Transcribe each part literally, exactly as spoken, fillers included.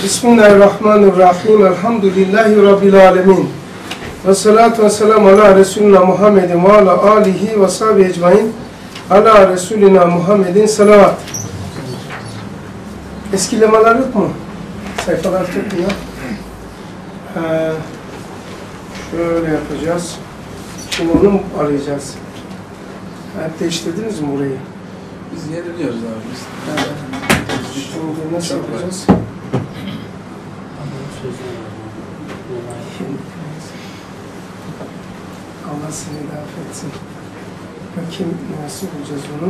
Bismillahirrahmanirrahim. Elhamdülillahi Rabbil alemin. Ve salatu ve selamu ala Resulina Muhammedin ve ala alihi ve sahibi ecmain. Ala Resulina Muhammedin salavat. Eskilemeler yok mu? Sayfalar çok ya. Ee, şöyle yapacağız. Şimdi onu mu arayacağız? Hep değiştirdiniz mi burayı? Biz yeniliyoruz abi biz. Evet. Şimdi nasıl yapacağız? Allah seni de affetsin. Bakayım nasıl bulacağız bunu?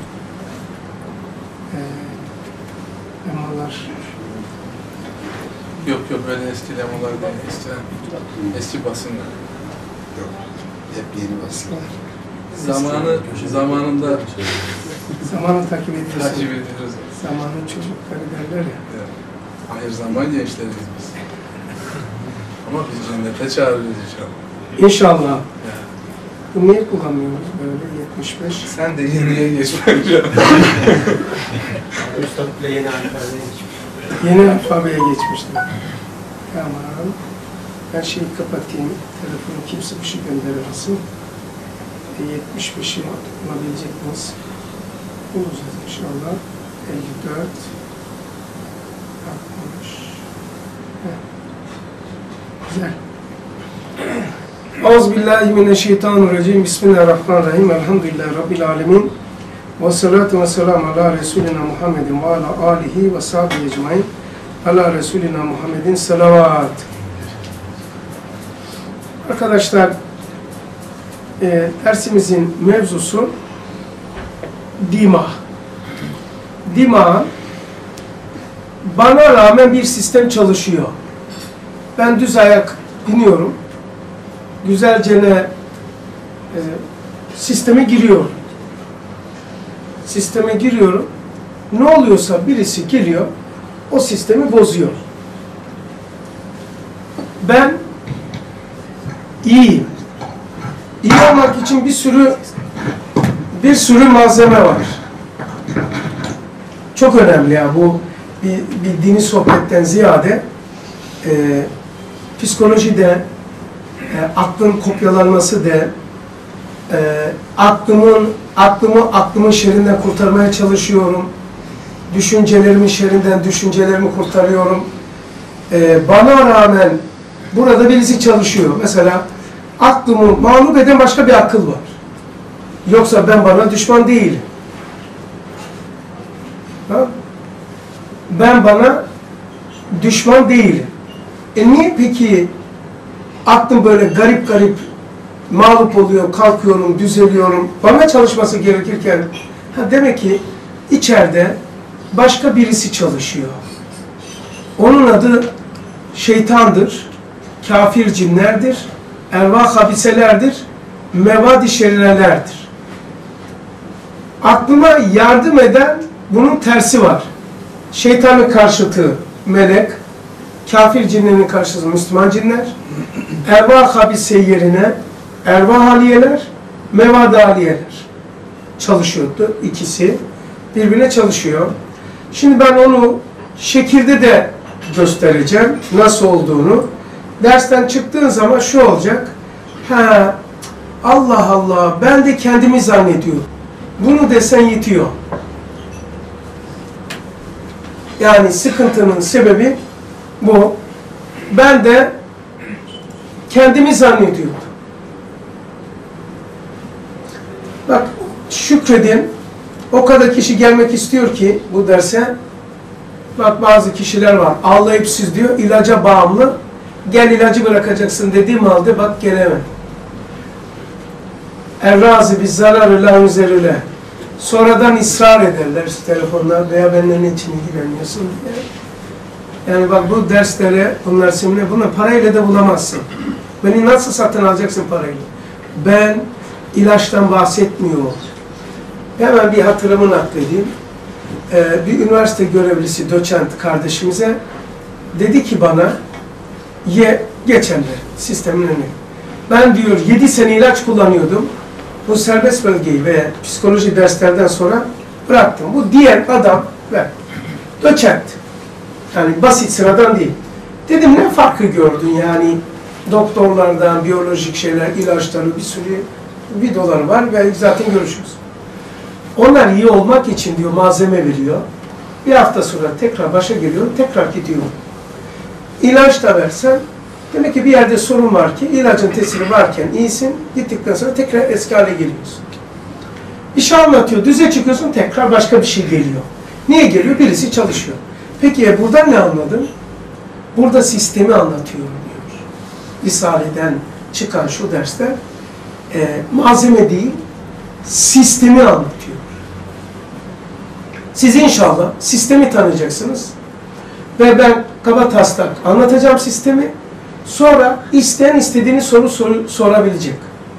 Ee, emalar. Yok yok öyle eski demolar değil. Eskiden eski basınlar. Yok. Hep yeni basınlar. Zamanı zamanında Zamanı takip ediyorsun. takip ediyoruz. Zamanın çocukları derler ya. Evet. Hayır zaman gençleriz biz. Ama biz cennete çağırıyoruz inşallah. İnşallah. Yani. Bu niye kullanmıyoruz böyle yetmiş beş? Sen de yeniye geç bence. Üstad bile yeni alfabeye geçmiş. Yeni alfabeye geçmişler. Tamam. Her şeyi kapatayım. Telefonu kimse bir şey gönderemesin. E, yetmiş beşi bulabilecek miyiz? Bulacağız inşallah. elli dört. altmış. Heh. Güzel. Euzubillahimineşşeytanirracim. Bismillahirrahmanirrahim. Elhamdülillahi Rabbil alemin. Ve salatu ve selamu ala Resulina Muhammedin ve ala alihi ve sahibi ecmain. Ala Resulina Muhammedin salavat. Arkadaşlar, e, dersimizin mevzusu dima. Dima, bana rağmen bir sistem çalışıyor. Ben düz ayak biniyorum. Güzelce ne e, sisteme giriyorum. Sisteme giriyorum. Ne oluyorsa birisi geliyor, o sistemi bozuyor. Ben iyiyim. İyi olmak için bir sürü bir sürü malzeme var. Çok önemli ya bu bir, bir dini sohbetten ziyade e, psikolojide e, aklın kopyalanması de e, aklımın aklımı aklımın şerrinden kurtarmaya çalışıyorum. Düşüncelerimin şerrinden düşüncelerimi kurtarıyorum. E, bana rağmen burada birisi çalışıyor. Mesela aklımı mağlup eden başka bir akıl var. Yoksa ben bana düşman değilim. Ha? Ben bana düşman değilim. E niye peki aklım böyle garip garip mağlup oluyor, kalkıyorum, düzeliyorum, bana çalışması gerekirken ha demek ki içeride başka birisi çalışıyor. Onun adı şeytandır, kafir cinlerdir, ervah habiselerdir, mevad-i şerirelerdir. Aklıma yardım eden bunun tersi var. Şeytanın karşıtı melek, kafir cinlerin karşıtı Müslüman cinler, ervah habise yerine ervah haliyeler, mevad haliyeler çalışıyordu. İkisi birbirine çalışıyor. Şimdi ben onu şekilde de göstereceğim nasıl olduğunu. Dersten çıktığın zaman şu olacak. Ha, Allah Allah, ben de kendimi zannediyorum. Bunu desen yetiyor. Yani sıkıntının sebebi bu. Ben de kendimi zannediyordum. Bak, şükredin. O kadar kişi gelmek istiyor ki bu derse. Bak bazı kişiler var. Ağlayıp siz diyor, ilaca bağımlı. Gel ilacı bırakacaksın dediğim halde bak gelemem. Evrazi biz zararı la üzerüle. Sonradan ısrar ederler telefonlar veya benden için ilgileniyorsun diye. Yani bak bu derslere, bunlar semine, bunu parayla da bulamazsın. Beni nasıl satın alacaksın parayla? Ben ilaçtan bahsetmiyorum. Hemen bir hatırımı nakledeyim. Ee, bir üniversite görevlisi, doçent kardeşimize dedi ki bana, ye geçenler sistemin önüne. Ben diyor yedi sene ilaç kullanıyordum. Bu serbest bölgeyi ve psikoloji derslerden sonra bıraktım. Bu diğer adam ve doçent. Yani basit sıradan değil. Dedim ne farkı gördün yani doktorlardan, biyolojik şeyler, ilaçları bir sürü videoları var ve zaten görüşürüz. Onlar iyi olmak için diyor malzeme veriyor. Bir hafta sonra tekrar başa geliyor, tekrar gidiyor. İlaç da versen, demek ki bir yerde sorun var ki ilacın tesiri varken iyisin, gittikten sonra tekrar eski hale geliyorsun. Bir şey anlatıyor, düze çıkıyorsun, tekrar başka bir şey geliyor. Niye geliyor? Birisi çalışıyor. Peki ya buradan ne anladın? Burada sistemi anlatıyorum diyor. Risale'den çıkan şu derste e, malzeme değil, sistemi anlatıyor. Siz inşallah sistemi tanıyacaksınız. Ve ben kabataslak anlatacağım sistemi. Sonra isteyen istediğini soru sor sorabilecek.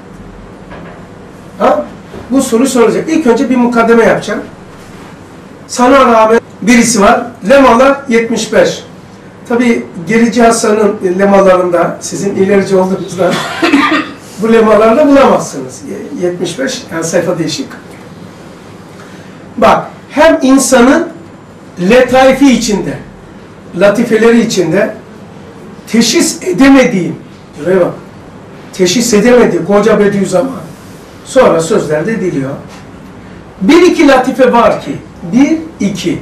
Ha? Bu soru soracak. İlk önce bir mukaddeme yapacağım. Sana rağmen birisi var. Lemalar yetmiş beş. Tabi Gerici Hasan'ın lemalarında sizin ilerici olduğunuzdan bu lemalarda bulamazsınız. yetmiş beş yani sayfa değişik. Bak hem insanın letaifi içinde, latifeleri içinde teşhis edemediğim, buraya bak, teşhis edemediği koca Bediüzzaman sonra sözlerde ediliyor. Bir iki latife var ki, bir iki.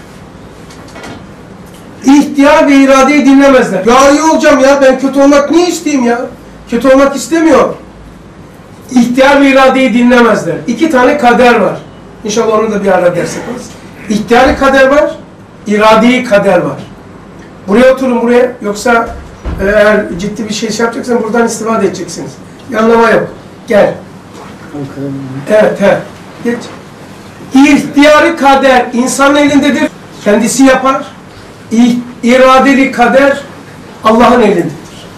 İhtiyar ve iradeyi dinlemezler. Ya iyi olacağım ya, ben kötü olmak niye isteyeyim ya? Kötü olmak istemiyorum. İhtiyar ve iradeyi dinlemezler. İki tane kader var. İnşallah onu da bir ara ders yaparız. İhtiyari kader var, iradeyi kader var. Buraya oturun buraya, yoksa eğer ciddi bir şey yapacaksan buradan istifade edeceksiniz. Yanlama yok. Gel. Evet, he. Geç. İhtiyari kader insanın elindedir. Kendisi yapar. İradeli kader Allah'ın elindedir.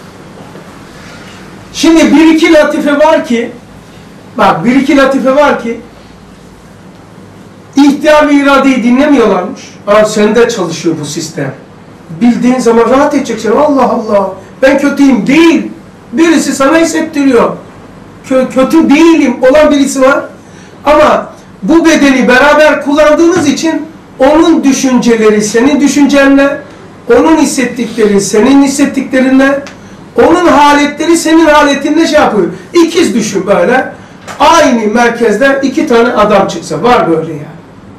Şimdi bir iki latife var ki, bak bir iki latife var ki, İhtiyar ve iradeyi dinlemiyorlarmış. Aa, sende çalışıyor bu sistem. Bildiğin zaman rahat edeceksin. Allah Allah, ben kötüyüm. Değil. Birisi sana hissettiriyor. Kö kötü değilim olan birisi var. Ama bu bedeni beraber kullandığınız için onun düşünceleri senin düşüncenle, onun hissettikleri senin hissettiklerinle, onun haletleri senin haletinle şey yapıyor. İkiz düşün böyle. Aynı merkezde iki tane adam çıksa. Var böyle yani.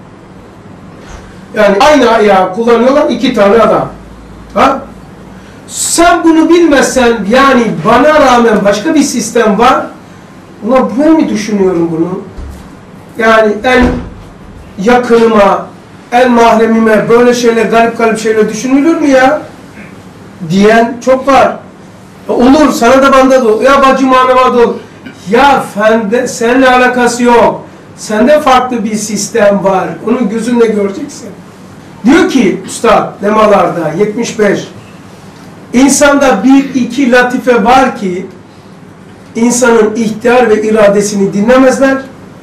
Yani aynı ayağı kullanıyorlar iki tane adam. Ha? Sen bunu bilmezsen, yani bana rağmen başka bir sistem var. Ulan ben mi düşünüyorum bunu? Yani en yakınıma, en mahremime böyle şeyler, garip garip şeyler düşünülür mü ya? Diyen çok var. Olur, sana da bana da olur. Ya bacım anama da olur. Ya fende, seninle alakası yok. Sende farklı bir sistem var. Onu gözünle göreceksin. Diyor ki Üstad lemalarda yetmiş beş. İnsanda bir iki latife var ki insanın ihtiyar ve iradesini dinlemezler.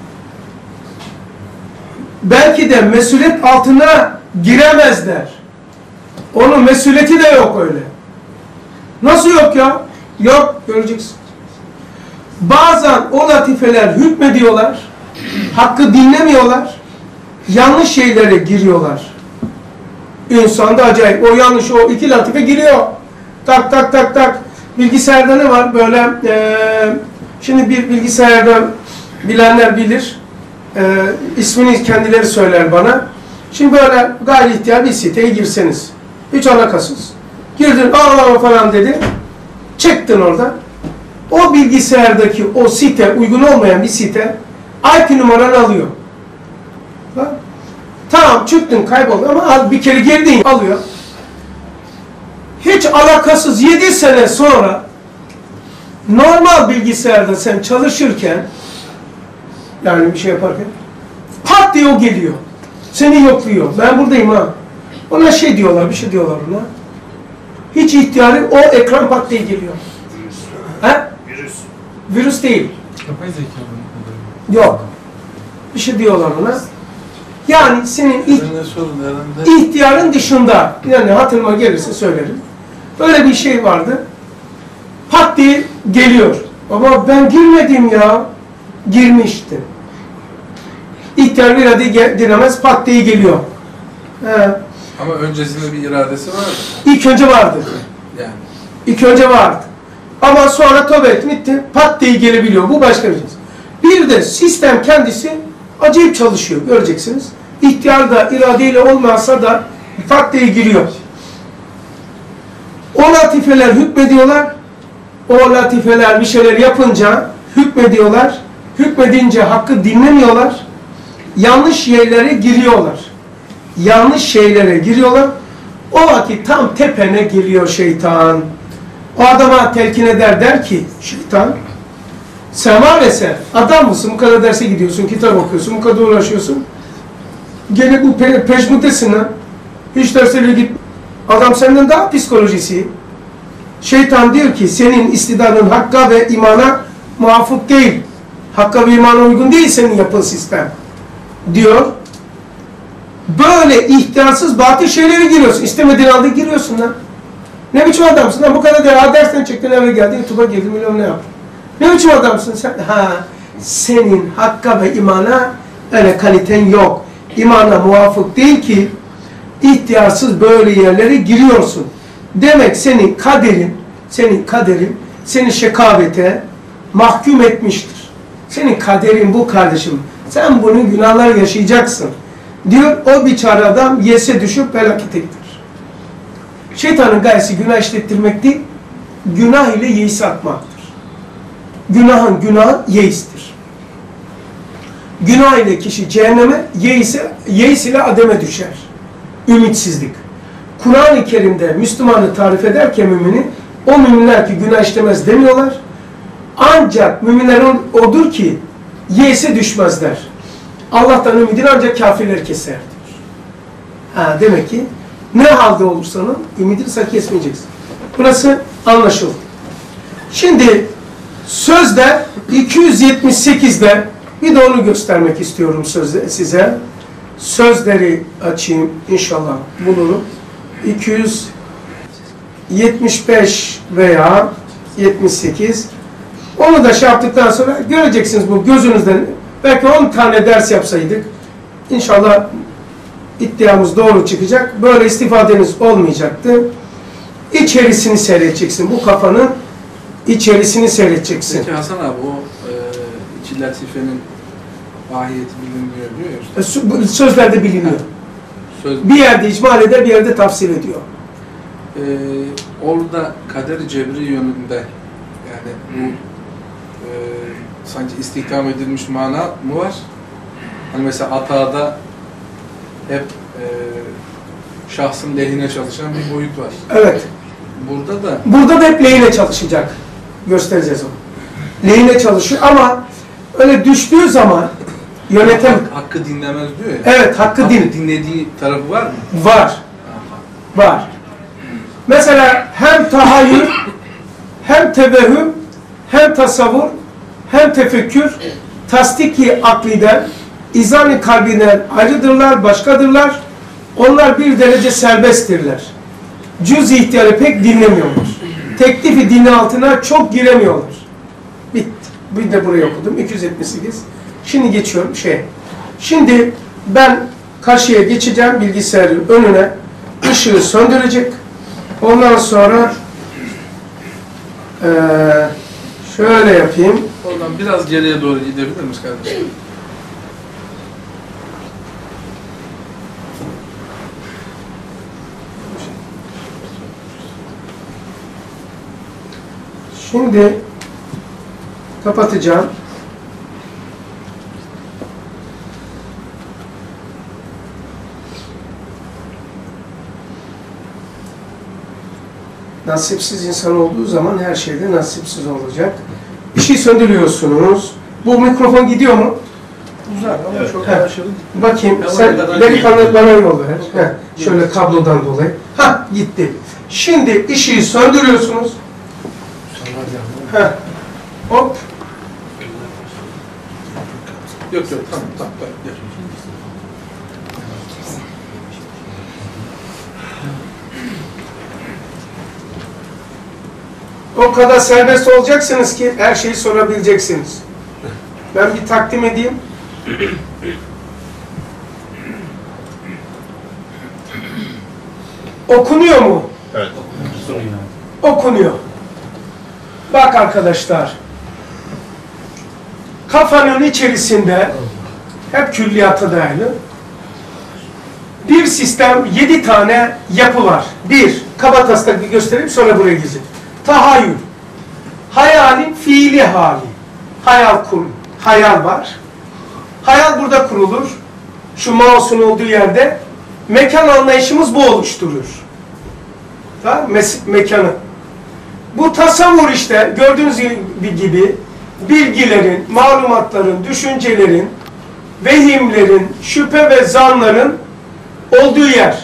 Belki de mesuliyet altına giremezler. Onun mesuliyeti de yok öyle. Nasıl yok ya? Yok, göreceksin. Bazen o latifeler hükmediyorlar. Hakkı dinlemiyorlar. Yanlış şeylere giriyorlar. İnsanda acayip. O yanlış, o iki latife giriyor. Tak tak tak tak. Bilgisayarda ne var? Böyle e, şimdi bir bilgisayarda bilenler bilir. E, ismini kendileri söyler bana. Şimdi böyle gayri ihtiyar bir siteye girseniz. Hiç alakasız. Girdin aa falan dedi. Çıktın orada. O bilgisayardaki o site, uygun olmayan bir site I P numaranı alıyor. Ha? Tamam çıktın, kayboldun ama bir kere girdin, alıyor. Hiç alakasız yedi sene sonra normal bilgisayarda sen çalışırken, yani bir şey yaparken pat diye o geliyor. Seni yokluyor. Ben buradayım ha. Ona şey diyorlar, bir şey diyorlar ona. Hiç ihtiyarı o ekran pat diye geliyor. Ha? Virüs. Virüs değil. Yapay zeka. Yok. Bir şey diyorlar ona. Yani senin iht ihtiyarın dışında, yani hatırıma gelirse söylerim. Böyle bir şey vardı. Pat diye geliyor. Ama ben girmedim ya. Girmiştim. İhtiyar bir adı dinlemez, pat diye geliyor. He. Ama öncesinde bir iradesi vardı. İlk önce vardı. Yani. İlk önce vardı. Ama sonra tövbe etti, pat diye gelebiliyor. Bu başka bir şey. Bir de sistem kendisi acayip çalışıyor. Göreceksiniz. İhtiyar da iradeyle olmazsa da pat diye giriyor. O latifeler hükmediyorlar. O latifeler bir şeyler yapınca hükmediyorlar. Hükmedince hakkı dinlemiyorlar. Yanlış yerlere giriyorlar. Yanlış şeylere giriyorlar. O vakit tam tepene geliyor şeytan. O adama telkin eder, der ki şeytan, sen var ya sen adam mısın? Bu kadar derse gidiyorsun, kitap okuyorsun, bu kadar uğraşıyorsun. Gene bu pe peşmutesin ha. Hiç derslere git. Adam senden daha psikolojisi. Şeytan diyor ki senin istidadın hakka ve imana muvafık değil. Hakka ve imana uygun değil senin yapın sistem. Diyor. Böyle ihtiyarsız batıl şeylere giriyorsun. İstemediğin halde giriyorsun lan. Ne biçim adamsın lan? Bu kadar değil. Ha dersten çıktın eve geldin. YouTube'a girdin. Milyon ne yaptın? Ne biçim adamsın sen? Ha, senin hakka ve imana öyle kaliten yok. İmana muvafık değil ki ihtiyarsız böyle yerlere giriyorsun. Demek senin kaderin, senin kaderin seni şekavete mahkum etmiştir. Senin kaderin bu kardeşim. Sen bunun günahlar yaşayacaksın. Diyor o biçare adam yese düşüp felakete gider. Şeytanın gayesi günah işlettirmek değil, günah ile yeisi atmaktır. Günahın günahı yeistir. Günah ile kişi cehenneme, yeis, yeis ile ademe düşer. Ümitsizlik. Kur'an-ı Kerim'de Müslümanı tarif ederken mümini, o müminler ki günah işlemez demiyorlar. Ancak müminler odur ki yeise düşmezler. Allah'tan ümidini ancak kafirler keser. Ha, demek ki ne halde olursanın ümidini sen kesmeyeceksin. Burası anlaşıldı. Şimdi sözde iki yüz yetmiş sekizde bir de onu göstermek istiyorum sözde size. Sözleri açayım inşallah bulurum. iki yüz yetmiş beş veya yetmiş sekiz. Onu da şey yaptıktan sonra göreceksiniz bu gözünüzden. Belki on tane ders yapsaydık inşallah iddiamız doğru çıkacak. Böyle istifadeniz olmayacaktı. İçerisini seyredeceksin. Bu kafanın içerisini seyredeceksin. Peki Hasan abi o e, iki latifenin mahiyeti bilinmiyor diyor ya. Sözlerde biliniyor. Söz... Bir yerde icmal eder, bir yerde tafsir ediyor. Ee, orada kader-i cebri yönünde yani bu e, sanki istihdam edilmiş mana mı var? Hani mesela Ata'da hep e, şahsın lehine çalışan bir boyut var. Evet. Burada da Burada da hep lehine çalışacak. Göstereceğiz onu. Lehine çalışıyor ama öyle düştüğü zaman yönetem... Hak, hakkı dinlemez diyor ya. Evet, hakkı, hakkı din. dinlediği tarafı var mı? Var. Var. Mesela hem tahayyül, hem tevehüm, hem tasavvur, hem tefekkür, tasdiki akliden, izan-ı kalbinden ayrıdırlar, başkadırlar. Onlar bir derece serbesttirler. Cüz ihtiyarı pek dinlemiyorlar. Teklifi dini altına çok giremiyorlar. Bitti. Bir de buraya okudum. iki yüz yetmiş sekiz. Şimdi geçiyorum şey. Şimdi ben karşıya geçeceğim bilgisayarın önüne. Işığı söndürecek. Ondan sonra ee, şöyle yapayım. Oradan biraz geriye doğru gidebilir miyiz kardeşim? Şimdi kapatacağım. Nasipsiz insan olduğu zaman her şeyde nasipsiz olacak. Bir şey söndürüyorsunuz. Bu mikrofon gidiyor mu? Uzak ama Evet. çok Heh. aşırı. Bakayım. Tamam, Sen kadar delikanlı bana yol ver. Tamam. Heh, şöyle kablodan dolayı. Ha gitti. Şimdi ışığı söndürüyorsunuz. Heh. Hop. Yok yok tamam tamam. tamam. Gel. O kadar serbest olacaksınız ki her şeyi sorabileceksiniz. Ben bir takdim edeyim. Okunuyor mu? Evet. Okunuyor. Bak arkadaşlar, kafanın içerisinde hep külliyata dayalı bir sistem, yedi tane yapı var. Bir, kabataslak göstereyim, sonra buraya gideceğim. Tahayyül, hayalin fiili hali, hayal kur, hayal var. Hayal burada kurulur. Şu mouse'un olduğu yerde mekan anlayışımız bu oluşturur. Tamam? Mes mekanı. Bu tasavvur işte gördüğünüz gibi bilgilerin, malumatların, düşüncelerin, vehimlerin, şüphe ve zanların olduğu yer.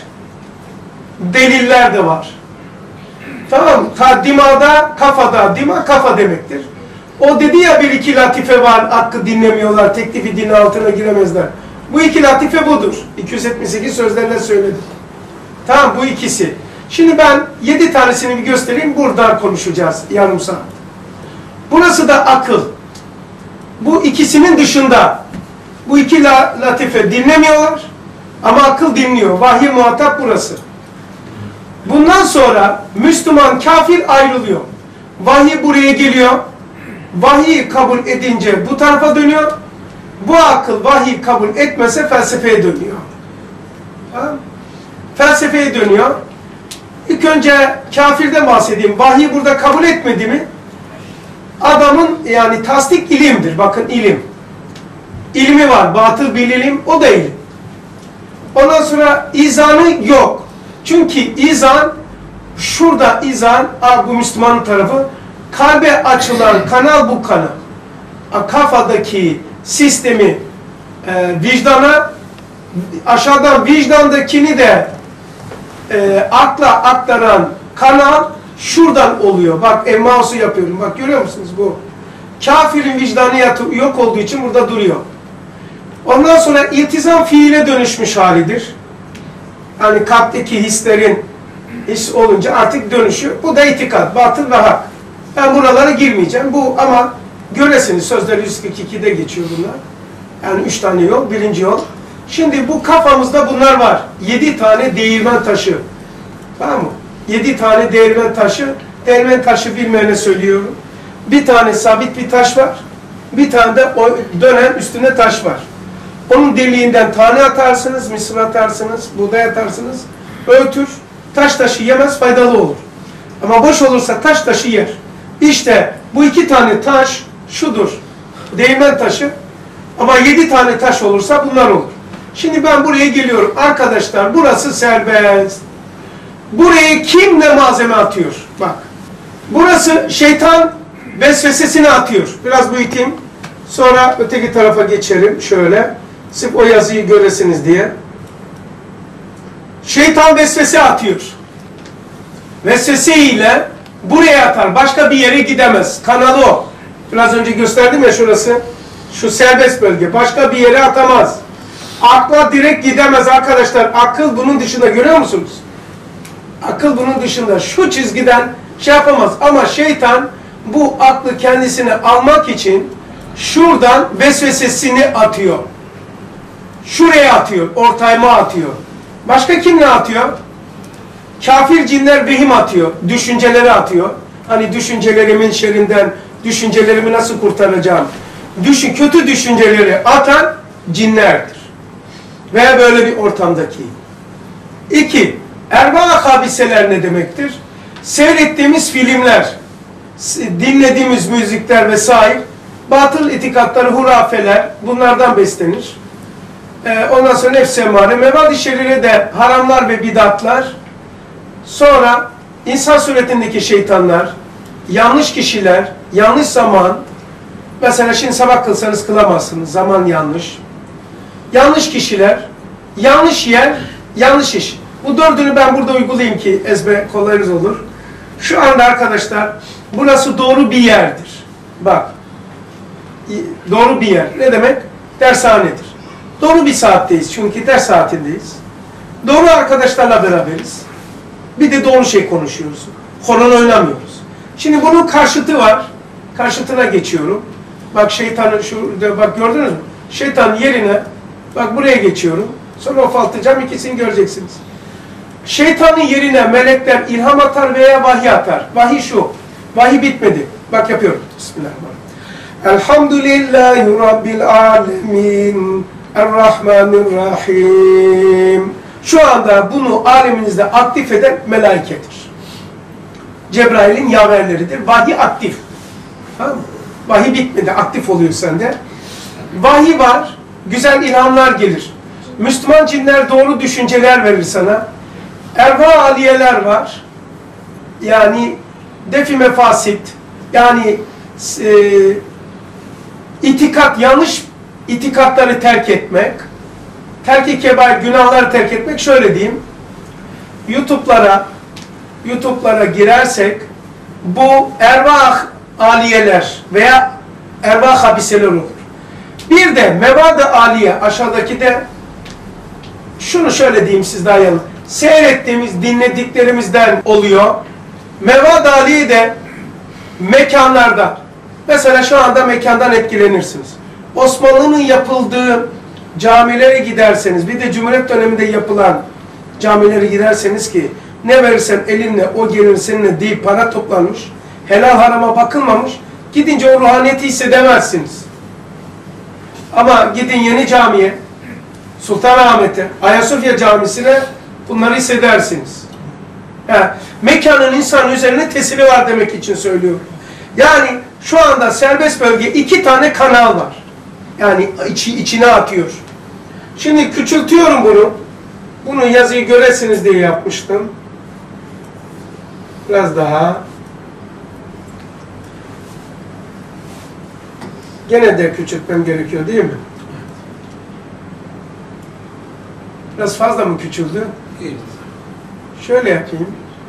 Deliller de var. Tamam mı? Ta dimada, kafada, dima kafa demektir. O dedi ya bir iki latife var, hakkı dinlemiyorlar, teklifi dinin altına giremezler. Bu iki latife budur. iki yüz yetmiş sekiz sözlerle söyledim. Tamam, bu ikisi. Şimdi ben yedi tanesini bir göstereyim, buradan konuşacağız yarım saat. Burası da akıl. Bu ikisinin dışında, bu iki la, latife dinlemiyorlar ama akıl dinliyor. Vahiy muhatap burası. Bundan sonra Müslüman kafir ayrılıyor. Vahiy buraya geliyor. Vahiy kabul edince bu tarafa dönüyor. Bu akıl vahiy kabul etmese felsefeye dönüyor. Ha? Felsefeye dönüyor. İlk önce kafirden bahsedeyim. Vahiy burada kabul etmedi mi? Adamın yani tasdik ilimdir. Bakın ilim. İlmi var. Batıl bir ilim. O da ilim. Ondan sonra izanı yok. Çünkü izan, şurada izan, bu Müslüman tarafı, kalbe açılan kanal bu kanal. Kafadaki sistemi e, vicdana, aşağıdan vicdandakini de e, akla aktaran kanal şuradan oluyor. Bak emmausu yapıyorum. Bak görüyor musunuz bu? Kafirin vicdanı yatı, yok olduğu için burada duruyor. Ondan sonra iltizam fiile dönüşmüş halidir. Yani kalpteki hislerin his olunca artık dönüşüyor. Bu da itikat, batıl ve hak. Ben buralara girmeyeceğim. Bu ama göresiniz sözler yüz kırk iki'de geçiyor bunlar. Yani üç tane yol, birinci yol. Şimdi bu kafamızda bunlar var. Yedi tane değirmen taşı. Tamam mı? Yedi tane değirmen taşı. Değirmen taşı bilmeyene söylüyorum. Bir tane sabit bir taş var. Bir tane de o dönen üstüne taş var. Onun deliğinden tane atarsınız, mısır atarsınız, buğday atarsınız. Öğütür. Taş taşı yemez, faydalı olur. Ama boş olursa taş taşı yer. İşte bu iki tane taş şudur. Değirmen taşı. Ama yedi tane taş olursa bunlar olur. Şimdi ben buraya geliyorum. Arkadaşlar burası serbest. Buraya kim ne malzeme atıyor? Bak. Burası şeytan vesvesesini atıyor. Biraz büyüteyim. Sonra öteki tarafa geçelim. Şöyle. Sırf o yazıyı göresiniz diye. Şeytan vesvese atıyor. Vesvese ile buraya atar. Başka bir yere gidemez. Kanalı o. Biraz önce gösterdim ya şurası. Şu serbest bölge. Başka bir yere atamaz. Akla direkt gidemez arkadaşlar. Akıl bunun dışında, görüyor musunuz? Akıl bunun dışında. Şu çizgiden şey yapamaz. Ama şeytan bu aklı kendisine almak için şuradan vesvesesini atıyor. Şuraya atıyor. Ortayma atıyor. Başka kim ne atıyor? Kafir cinler vehim atıyor. Düşünceleri atıyor. Hani düşüncelerimin şerrinden düşüncelerimi nasıl kurtaracağım? Düşün, kötü düşünceleri atan cinlerdir. Veya böyle bir ortamdaki. İki, erva habiseler ne demektir? Seyrettiğimiz filmler, dinlediğimiz müzikler vesaire, batıl itikatları, hurafeler bunlardan beslenir. Ee, ondan sonra nefs-i emmare, mevad-i şerire de haramlar ve bidatlar. Sonra insan suretindeki şeytanlar, yanlış kişiler, yanlış zaman. Mesela şimdi sabah kılsanız kılamazsınız. Zaman yanlış. Yanlış kişiler, yanlış yer, yanlış iş. Bu dördünü ben burada uygulayayım ki ezber kolayınız olur. Şu anda arkadaşlar burası doğru bir yerdir. Bak. Doğru bir yer. Ne demek? Dershanedir. Doğru bir saatteyiz çünkü ders saatindeyiz. Doğru arkadaşlarla beraberiz. Bir de doğru şey konuşuyoruz. Horon oynamıyoruz. Şimdi bunun karşıtı var. Karşıtına geçiyorum. Bak şeytanın şurada, bak gördünüz mü? Şeytan yerine, bak buraya geçiyorum. Sonra ufaltacağım, ikisini göreceksiniz. Şeytanın yerine melekler ilham atar veya vahiy atar. Vahiy şu. Vahiy bitmedi. Bak yapıyorum. Bismillahirrahmanirrahim. Elhamdülillahi Rabbil alemin. Errahmanirrahim. Şu anda bunu aleminizde aktif eden melaikedir. Cebrail'in yaverleridir. Vahiy aktif. Tamam mı? Vahiy bitmedi. Aktif oluyor sende. Vahiy var. Güzel ilhamlar gelir. Müslüman cinler doğru düşünceler verir sana. Erva aliyeler var. Yani defi mefasit. Yani e, itikat, yanlış itikatları terk etmek. Terk-i kebair, günahları terk etmek. Şöyle diyeyim. YouTube'lara YouTube'lara girersek bu ervah aliyeler veya ervah habiseler olur. Bir de mevad-ı aliye aşağıdaki de şunu şöyle diyeyim siz daha yanı. Seyrettiğimiz, dinlediklerimizden oluyor. Mevad-ı aliye de mekanlarda. Mesela şu anda mekandan etkilenirsiniz. Osmanlı'nın yapıldığı camilere giderseniz, bir de Cumhuriyet döneminde yapılan camilere giderseniz ki ne verirsen elinle o gelir seninle deyip para toplanmış, helal harama bakılmamış, gidince o ruhaniyeti hissedemezsiniz. Ama gidin Yeni Cami'ye, Sultanahmet'e, Ayasofya Camisi'ne bunları hissedersiniz. Yani, mekanın insan üzerine tesiri var demek için söylüyorum. Yani şu anda serbest bölge iki tane kanal var. Yani içi, içine atıyor. Şimdi küçültüyorum bunu. Bunu yazıyı göresiniz diye yapmıştım. Biraz daha. Gene de küçültmem gerekiyor değil mi? Biraz fazla mı küçüldü? İyi. Şöyle yapayım.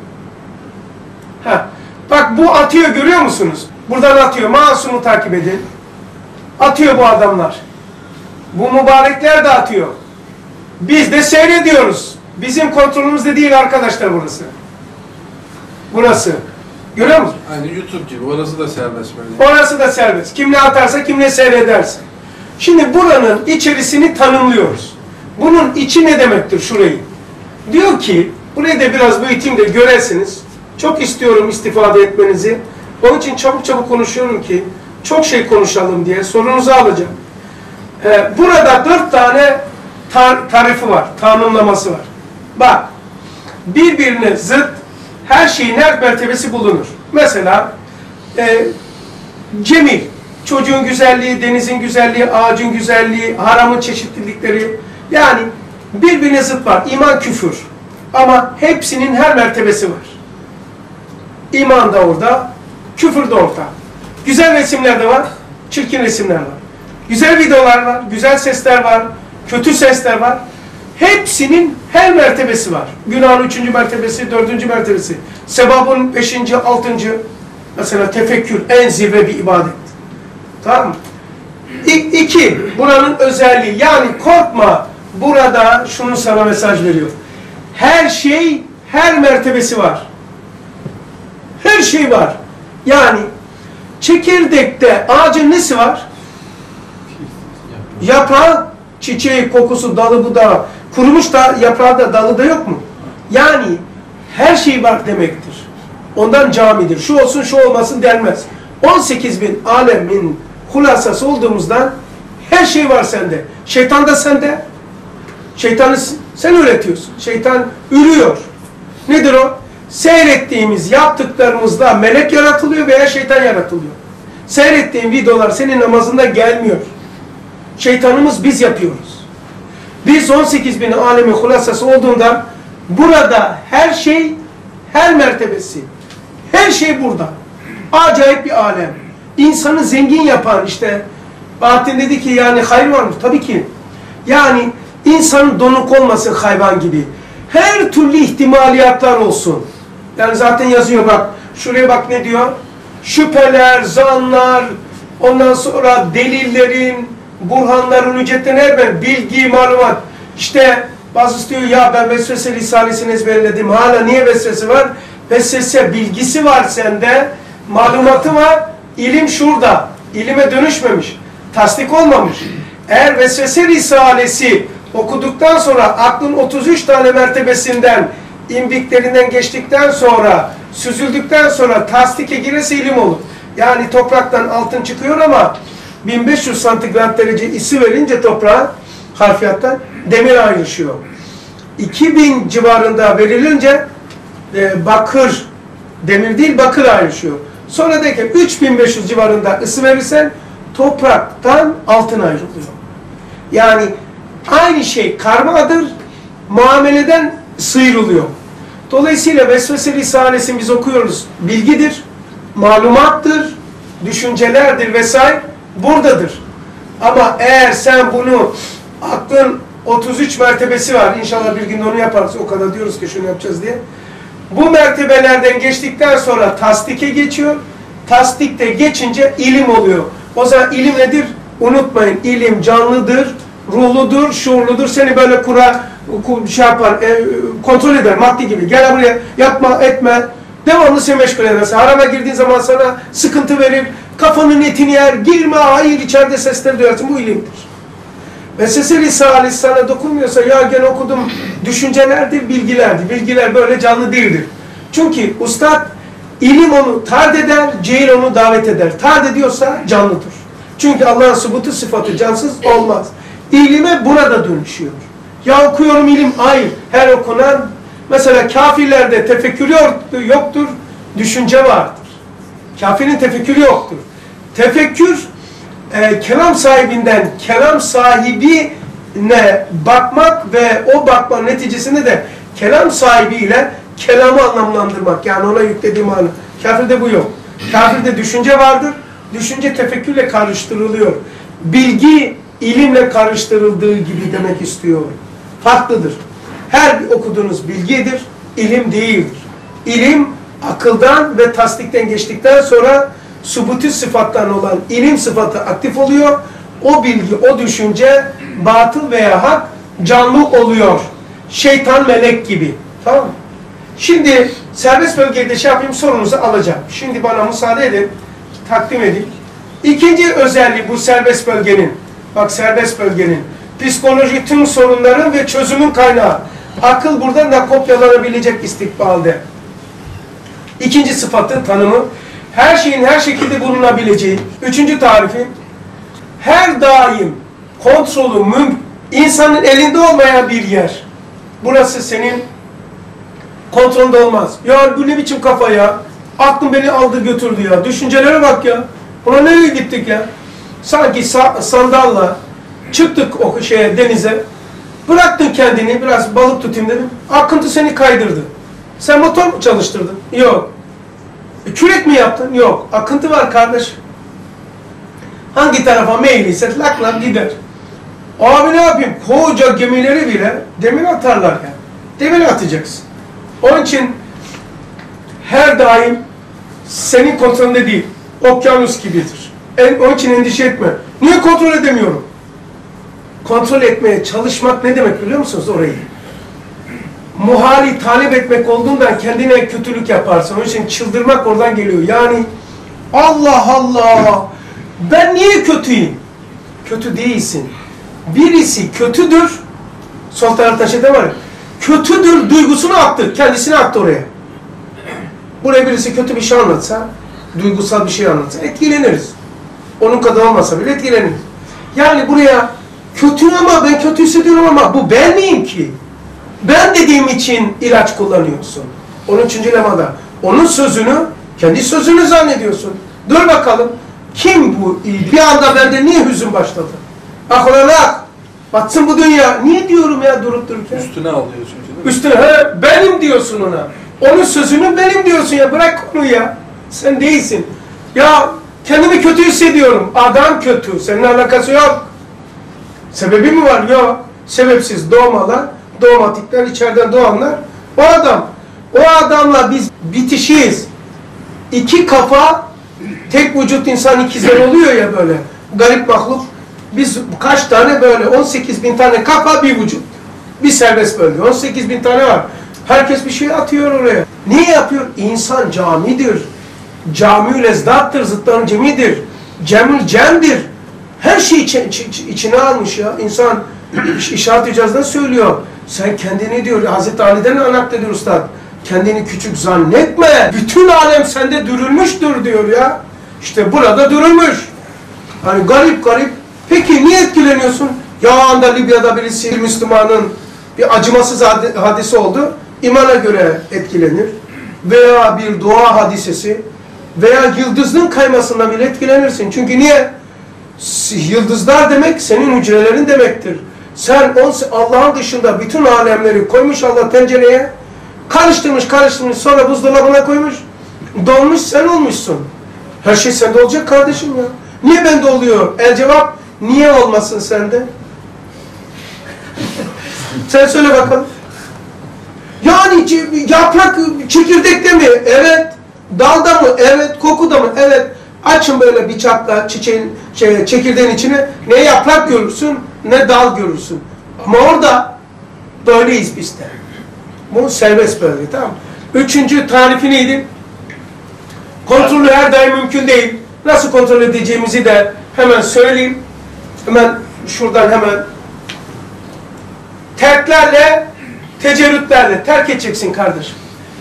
Ha, bak bu atıyor, görüyor musunuz? Buradan atıyor. Masum'u takip edin. Atıyor bu adamlar. Bu mübarekler de atıyor. Biz de seyrediyoruz. Bizim kontrolümüzde değil arkadaşlar burası. Burası. Görüyor musun? Aynı YouTube gibi. Orası da serbest böyle. Orası da serbest. Kim ne atarsa, kim ne seyrederse. Şimdi buranın içerisini tanımlıyoruz. Bunun içi ne demektir şurayı? Diyor ki, burayı da biraz büyüteyim de göresiniz. Çok istiyorum istifade etmenizi. Onun için çabuk çabuk konuşuyorum ki, çok şey konuşalım diye sorunuzu alacağım. Ee, burada dört tane tar tarifi var, tanımlaması var. Bak, birbirine zıt her şeyin her mertebesi bulunur. Mesela, e, cemil, çocuğun güzelliği, denizin güzelliği, ağacın güzelliği, haramın çeşitlilikleri. Yani birbirine zıt var. İman, küfür. Ama hepsinin her mertebesi var. İman da orada, küfür de orada. Güzel resimler de var, çirkin resimler var. Güzel videolar var, güzel sesler var, kötü sesler var. Hepsinin her mertebesi var. Günahın üçüncü mertebesi, dördüncü mertebesi. Sevabın beşinci, altıncı. Mesela tefekkür, en zirve bir ibadet. Tamam mı? İ iki, buranın özelliği. Yani korkma, burada şunu sana mesaj veriyor. Her şey, her mertebesi var. Her şey var. Yani çekirdekte ağacın nesi var? Yaprağı, çiçeği, kokusu, dalı, budağı. Kurumuş da yaprağı da dalı da yok mu? Yani her şey var demektir. Ondan camidir. Şu olsun şu olmasın denmez. on sekiz bin alemin hulasası olduğumuzdan her şey var sende. Şeytan da sende. Şeytanı sen üretiyorsun. Şeytan ürüyor. Nedir o? Seyrettiğimiz, yaptıklarımızda melek yaratılıyor veya şeytan yaratılıyor. Seyrettiğin videolar senin namazında gelmiyor. Şeytanımız biz yapıyoruz. Biz on sekiz bin alemin hulasası olduğundan burada her şey, her mertebesi, her şey burada. Acayip bir alem. İnsanı zengin yapan işte, Bahattin dedi ki yani hayır var mı? Tabii ki. Yani insanın donuk olmasın hayvan gibi. Her türlü ihtimaliyatlar olsun. Yani zaten yazıyor bak. Şuraya bak ne diyor? Şüpheler, zanlar, ondan sonra delillerin, burhanların, hüccetlerin her bilgi, malumat. İşte bazısı diyor ya ben vesvese risalesini ezberledim. Hala niye vesvese var? Vesvese bilgisi var sende. Malumatı var. İlim şurada. İlime dönüşmemiş. Tasdik olmamış. Eğer vesvese risalesi okuduktan sonra aklın otuz üç tane mertebesinden imbiklerinden geçtikten sonra, süzüldükten sonra tasdike girerse ilim olur. Yani topraktan altın çıkıyor ama bin beş yüz santigrat derece ısı verince toprağa harfiyattan demir ayrışıyor. iki bin civarında verilince e, bakır, demir değil bakır ayrışıyor. Sonra derken üç bin beş yüz civarında ısı verirsen topraktan altın ayrılıyor. Yani aynı şey karmadır, muameleden sıyrılıyor. Dolayısıyla Vesvese Risalesi'ni biz okuyoruz. Bilgidir, malumattır, düşüncelerdir vesaire buradadır. Ama eğer sen bunu aklın otuz üç mertebesi var. İnşallah bir gün onu yaparız. O kadar diyoruz ki şunu yapacağız diye. Bu mertebelerden geçtikten sonra tasdike geçiyor. Tasdikte geçince ilim oluyor. O zaman ilim nedir? Unutmayın. İlim canlıdır, ruhludur, şuurludur. Seni böyle kura, şey yapar, e, kontrol eder maddi gibi. Gel buraya, yapma, etme. Devamlı seni meşgul edersin. Harama girdiğin zaman sana sıkıntı verir. Kafanın etini yer. Girme, hayır, içeride sesleri duyarsın. Bu ilimdir. Vesvese Risalesi sana dokunmuyorsa ya gene okudum. Düşüncelerdir, bilgilerdir. Bilgiler böyle canlı değildir. Çünkü ustad ilim onu tard eder, cehil onu davet eder. Tard ediyorsa canlıdır. Çünkü Allah'ın subutu sıfatı cansız olmaz. İlime burada dönüşüyor. Ya okuyorum ilim, hayır. Her okunan, mesela kafirlerde tefekkür yoktur, düşünce vardır. Kafirin tefekkürü yoktur. Tefekkür, e, kelam sahibinden kelam sahibine bakmak ve o bakma neticesinde de kelam sahibiyle kelamı anlamlandırmak. Yani ona yüklediği mana. Kafirde bu yok. Kafirde düşünce vardır. Düşünce tefekkürle karıştırılıyor. Bilgi ilimle karıştırıldığı gibi demek istiyor. Farklıdır. Her okuduğunuz bilgidir, ilim değildir. İlim akıldan ve tasdikten geçtikten sonra subuti sıfattan olan ilim sıfatı aktif oluyor. O bilgi, o düşünce batıl veya hak canlı oluyor. Şeytan, melek gibi. Tamam mı? Şimdi serbest bölgede şey yapayım, sorunuzu alacağım. Şimdi bana müsaade edin, takdim edin. İkinci özelliği bu serbest bölgenin, bak serbest bölgenin, psikoloji tüm sorunların ve çözümün kaynağı. Akıl buradan da kopyalanabilecek istikbalde. İkinci sıfatın tanımı, her şeyin her şekilde bulunabileceği. Üçüncü tarifi, her daim kontrolü mümkün, insanın elinde olmayan bir yer. Burası senin kontrolünde olmaz. Ya bu ne biçim kafa ya? Aklım beni aldı götürdü ya. Düşüncelere bak ya. Buna nereye gittik ya? Sanki sa sandalla çıktık o şeye, denize. Bıraktın kendini, biraz balık tutayım dedim. Akıntı seni kaydırdı. Sen motor mu çalıştırdın? Yok. E, kürek mi yaptın? Yok. Akıntı var kardeş. Hangi tarafa meyliyse lak lak gider. Abi ne yapayım? Koca gemileri bile demir atarlar yani. Demir atacaksın. Onun için her daim senin kontrolünde değil. Okyanus gibidir. En, onun için endişe etme. Niye kontrol edemiyorum? Kontrol etmeye çalışmak ne demek biliyor musunuz orayı? Muhali talep etmek olduğundan kendine kötülük yaparsın. Onun için çıldırmak oradan geliyor. Yani Allah Allah! Ben niye kötüyüm? Kötü değilsin. Birisi kötüdür. Sol tarafta şeyde var ya. Kötüdür duygusunu attı. Kendisini attı oraya. Buraya birisi kötü bir şey anlatsa, duygusal bir şey anlatsa etkileniriz. Onun kadar olmasa bile etkileniriz. Yani buraya kötü ama ben kötü hissediyorum ama bu ben miyim ki? Ben dediğim için ilaç kullanıyorsun. Onun üçüncü lemada. Onun sözünü, kendi sözünü zannediyorsun. Dur bakalım. Kim bu? Bir anda bende niye hüzün başladı? Aklına batsın bu dünya. Niye diyorum ya durup dururken? Üstüne alıyor çünkü. Üstüne, he, benim diyorsun ona. Onun sözünü benim diyorsun ya. Bırak onu ya. Sen değilsin. Ya kendimi kötü hissediyorum. Adam kötü. Seninle alakası yok. Sebebi mi var? Yok. Sebepsiz doğmalar, doğmatikler, içeriden doğanlar. O adam. O adamla biz bitişiyiz. İki kafa, tek vücut insan ikizler oluyor ya böyle. Garip mahluk. Biz kaç tane böyle? on sekiz bin tane kafa bir vücut. Bir serbest bölge. on sekiz bin tane var. Herkes bir şey atıyor oraya. Niye yapıyor? İnsan camidir. Cami-ül ezdattır. Zıtların cemidir. Cemül cemdir. Her şeyi içine almış ya. İnsan İşaret icazında söylüyor. Sen kendini diyor, Hazreti Ali'den naklediyor Üstad. Kendini küçük zannetme. Bütün alem sende dürülmüştür diyor ya. İşte burada dürülmüş. Hani garip garip. Peki niye etkileniyorsun? Ya anda Libya'da birisi Müslümanın bir acımasız hadise oldu. İmana göre etkilenir. Veya bir dua hadisesi veya yıldızın kaymasından bile etkilenirsin. Çünkü niye? Yıldızlar demek senin hücrelerin demektir. Sen Allah'ın dışında bütün alemleri koymuş Allah tencereye, karıştırmış karıştırmış sonra buzdolabına koymuş, donmuş sen olmuşsun. Her şey sende olacak kardeşim ya. Niye bende oluyor? El cevap, niye olmasın sende? Sen söyle bakalım. Yani yaprak çekirdekte mi? Evet. Dalda mı? Evet. Kokuda mı? Evet. Açın böyle bıçakla çiçeğin, şey, çekirdeğin içine. Ne yaprak görürsün, ne dal görürsün. Ama orada böyleyiz biz de. Bu serbest bölge, tamam mı? Üçüncü tarifi neydi? Kontrolü her daim mümkün değil. Nasıl kontrol edeceğimizi de hemen söyleyeyim. Hemen şuradan hemen. Terklerle, tecerrütlerle terk edeceksin kardeşim.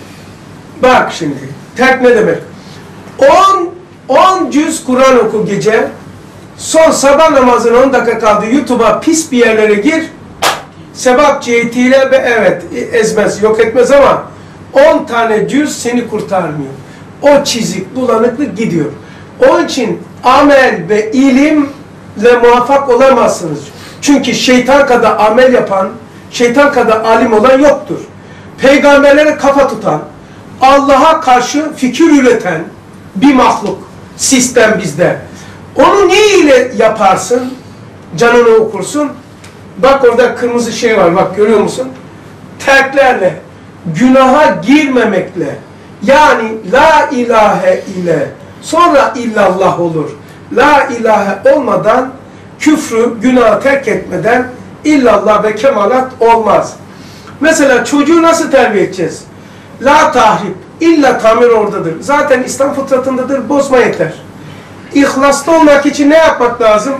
Bak şimdi, terk ne demek? On, on cüz Kur'an oku gece, son sabah namazının on dakika kaldı, YouTube'a pis bir yerlere gir, sebap cihetiyle ve evet, ezmez, yok etmez ama on tane cüz seni kurtarmıyor. O çizik, bulanıklık gidiyor. Onun için amel ve ilimle muvaffak olamazsınız. Çünkü şeytan kadar amel yapan, şeytan kadar alim olan yoktur. Peygamberlere kafa tutan, Allah'a karşı fikir üreten bir mahluk, sistem bizde. Onu ne ile yaparsın? Canını okursun. Bak orada kırmızı şey var, bak görüyor musun? Terklerle, günaha girmemekle, yani la ilahe ile, sonra illallah olur. La ilahe olmadan, küfrü, günahı terk etmeden illallah ve kemalat olmaz. Mesela çocuğu nasıl terbiye edeceğiz? La tahrip, illa tamir oradadır. Zaten İslam fıtratındadır, bozma yeter. İhlaslı olmak için ne yapmak lazım?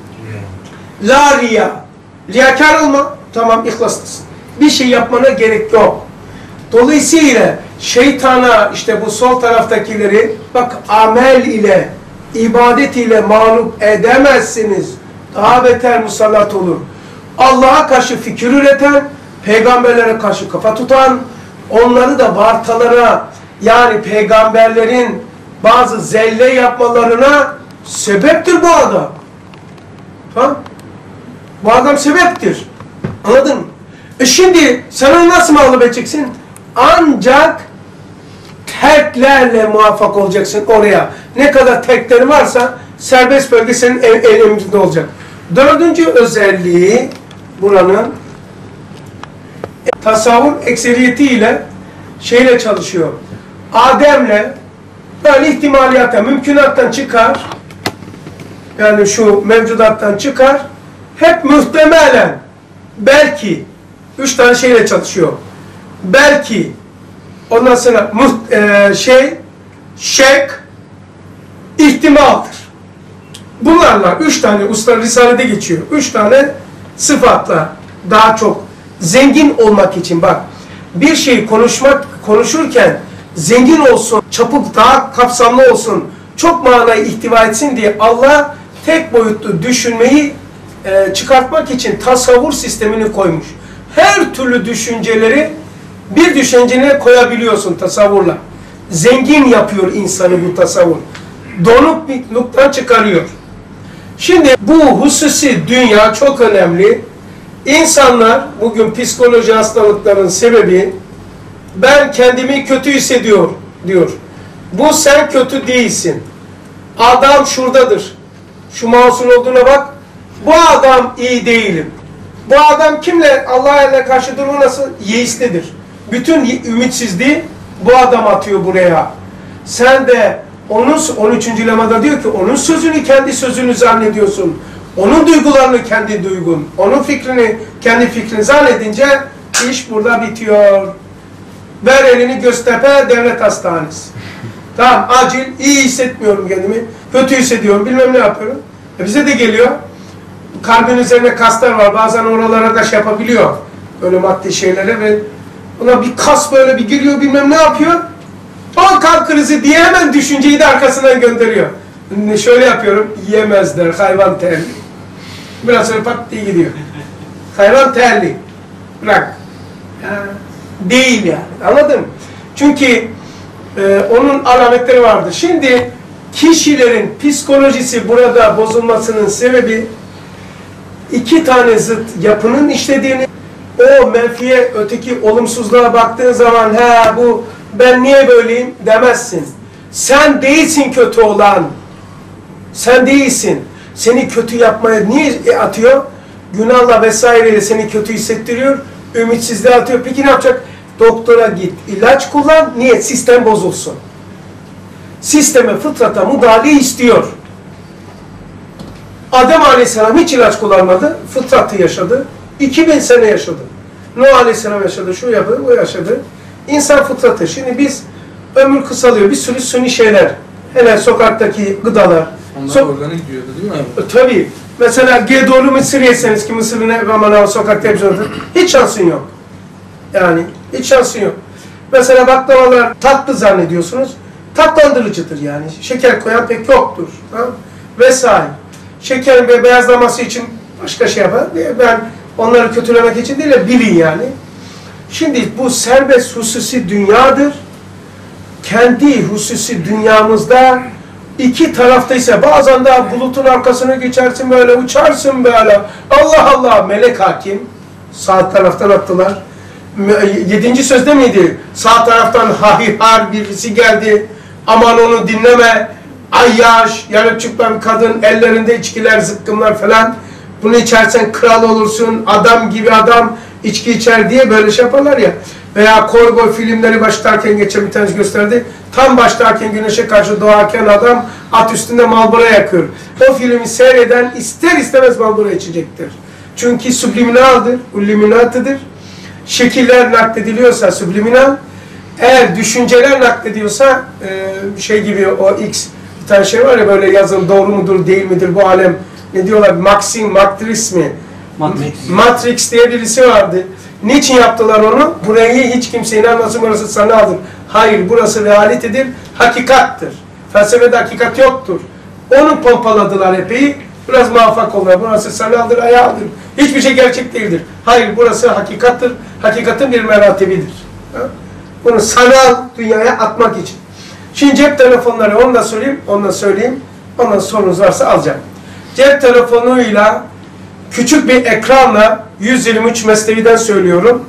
La riya. Riyakar olma, tamam ihlaslısın. Bir şey yapmana gerek yok. Dolayısıyla şeytana, işte bu sol taraftakileri, bak amel ile, ibadet ile mağlup edemezsiniz. Daha beter musallat olur. Allah'a karşı fikir üreten, peygamberlere karşı kafa tutan, onları da vartalara, yani peygamberlerin bazı zelle yapmalarına sebeptir bu adam. Ha? Bu adam sebeptir. Anladın mı? E şimdi sen onu nasıl mağlup edeceksin? Ancak terklerle muvaffak olacaksın oraya. Ne kadar terklerin varsa serbest bölge senin emrinde olacak. Dördüncü özelliği buranın tasavvur ekseriyetiyle şeyle çalışıyor. Adem'le böyle ihtimaliyata, mümkünattan çıkar. Yani şu mevcudattan çıkar. Hep muhtemelen, belki, üç tane şeyle çalışıyor. Belki, ondan sonra muht, e, şey, şek, ihtimaldir. Bunlarla üç tane, usta Risale'de geçiyor. Üç tane sıfatla daha çok zengin olmak için, bak, bir şey konuşmak, konuşurken zengin olsun, çapı daha kapsamlı olsun, çok manayı ihtiva etsin diye Allah tek boyutlu düşünmeyi e, çıkartmak için tasavvur sistemini koymuş. Her türlü düşünceleri bir düşüncene koyabiliyorsun tasavvurla. Zengin yapıyor insanı bu tasavvur. Donukluktan çıkarıyor. Şimdi bu hususi dünya çok önemli. İnsanlar bugün psikoloji hastalıklarının sebebi, ben kendimi kötü hissediyor diyor. Bu sen kötü değilsin. Adam şuradadır. Şu mouse'un olduğuna bak. Bu adam iyi değilim. Bu adam kimle, Allah'a karşı durumu nasıl? Yeislidir. Bütün ümitsizliği bu adam atıyor buraya. Sen de onun, on üçüncü lemada diyor ki onun sözünü kendi sözünü zannediyorsun. Onun duygularını kendi duygun. Onun fikrini kendi fikrini zannedince iş burada bitiyor. Ver elini Göztepe Devlet Hastanesi. Tamam, acil, iyi hissetmiyorum kendimi. Kötü hissediyorum, bilmem ne yapıyorum. E bize de geliyor. kalbin üzerine kaslar var. Bazen oralara da şey yapabiliyor. Öyle maddi şeylere ve ona bir kas böyle bir giriyor bilmem ne yapıyor. O kalp krizi diye hemen düşünceyi de arkasından gönderiyor. Şöyle yapıyorum. Yemezler. Hayvan terli. Biraz sonra pat diye gidiyor. Hayvan terli. Bırak. Ya, değil yani. Anladın mı? Çünkü e, onun alametleri vardır. Şimdi kişilerin psikolojisi burada bozulmasının sebebi iki tane zıt yapının işlediğini, o menfiye, öteki olumsuzluğa baktığın zaman he bu ben niye böyleyim demezsin. Sen değilsin kötü olan. Sen değilsin. Seni kötü yapmaya niye atıyor? Günahla vesaireyle seni kötü hissettiriyor. Ümitsizliğe atıyor. Peki ne yapacak? Doktora git, ilaç kullan. Niye? Sistem bozulsun. Sisteme, fıtrata müdahale istiyor. Adem Aleyhisselam hiç ilaç kullanmadı. Fıtratı yaşadı. iki bin sene yaşadı. Nuh Aleyhisselam yaşadı. Şu yaptı, bu yaşadı. İnsan fıtratı. Şimdi biz ömür kısalıyor. Bir sürü suni şeyler. Hele sokaktaki gıdalar. Onlar so organik diyordu değil mi abi? Tabii. Mesela G D O'lu mısır yeseniz ki mısırı ne aman sokakta hepsi hiç şansın yok. Yani hiç şansın yok. Mesela baklavalar tatlı zannediyorsunuz. Tatlandırıcıdır yani. Şeker koyan pek yoktur. Tamam? Vesaire. Şekerin ve beyazlaması için başka şey yapar. Ben onları kötülemek için değil de bilin yani. Şimdi bu serbest hususi dünyadır. Kendi hususi dünyamızda iki taraftaysa bazen de bulutun arkasına geçersin böyle uçarsın böyle. Allah Allah melek hakim. Sağ taraftan attılar. Yedinci sözde miydi? Sağ taraftan hayhar birisi geldi. Aman onu dinleme. Ayyaş, yarı çıplak kadın, ellerinde içkiler, zıkkımlar falan. Bunu içersen kral olursun, adam gibi adam içki içer diye böyle şey yaparlar ya. Veya Korgo filmleri başlarken geçen bir tanesi gösterdi. Tam başlarken güneşe karşı doğarken adam at üstünde Marlboro yakıyor. O filmi seyreden ister istemez Marlboro içecektir. Çünkü subliminaldir, illuminatıdır. Şekiller naklediliyorsa subliminal, eğer düşünceler naklediyorsa e, şey gibi o X bir tane şey var ya böyle yazın doğru mudur değil midir bu alem ne diyorlar Maxim, Matrix mi? Matrix. Matrix diye birisi vardı. Niçin yaptılar onu? Burayı hiç kimse inanmasın burası sanaldır. Hayır burası realitedir, hakikattır. Felsefede hakikat yoktur. Onu pompaladılar epey. Biraz muvaffak oldular. Burası sanaldır, hayaldir. Hiçbir şey gerçek değildir. Hayır burası hakikattır. Hakikatin bir meratibidir. Bunu sanal dünyaya atmak için. Şimdi cep telefonları onu da söyleyeyim, onu da söyleyeyim. Ondan sorunuz varsa alacağım. Cep telefonuyla küçük bir ekranla yüz yirmi üç Mesnevi'den söylüyorum.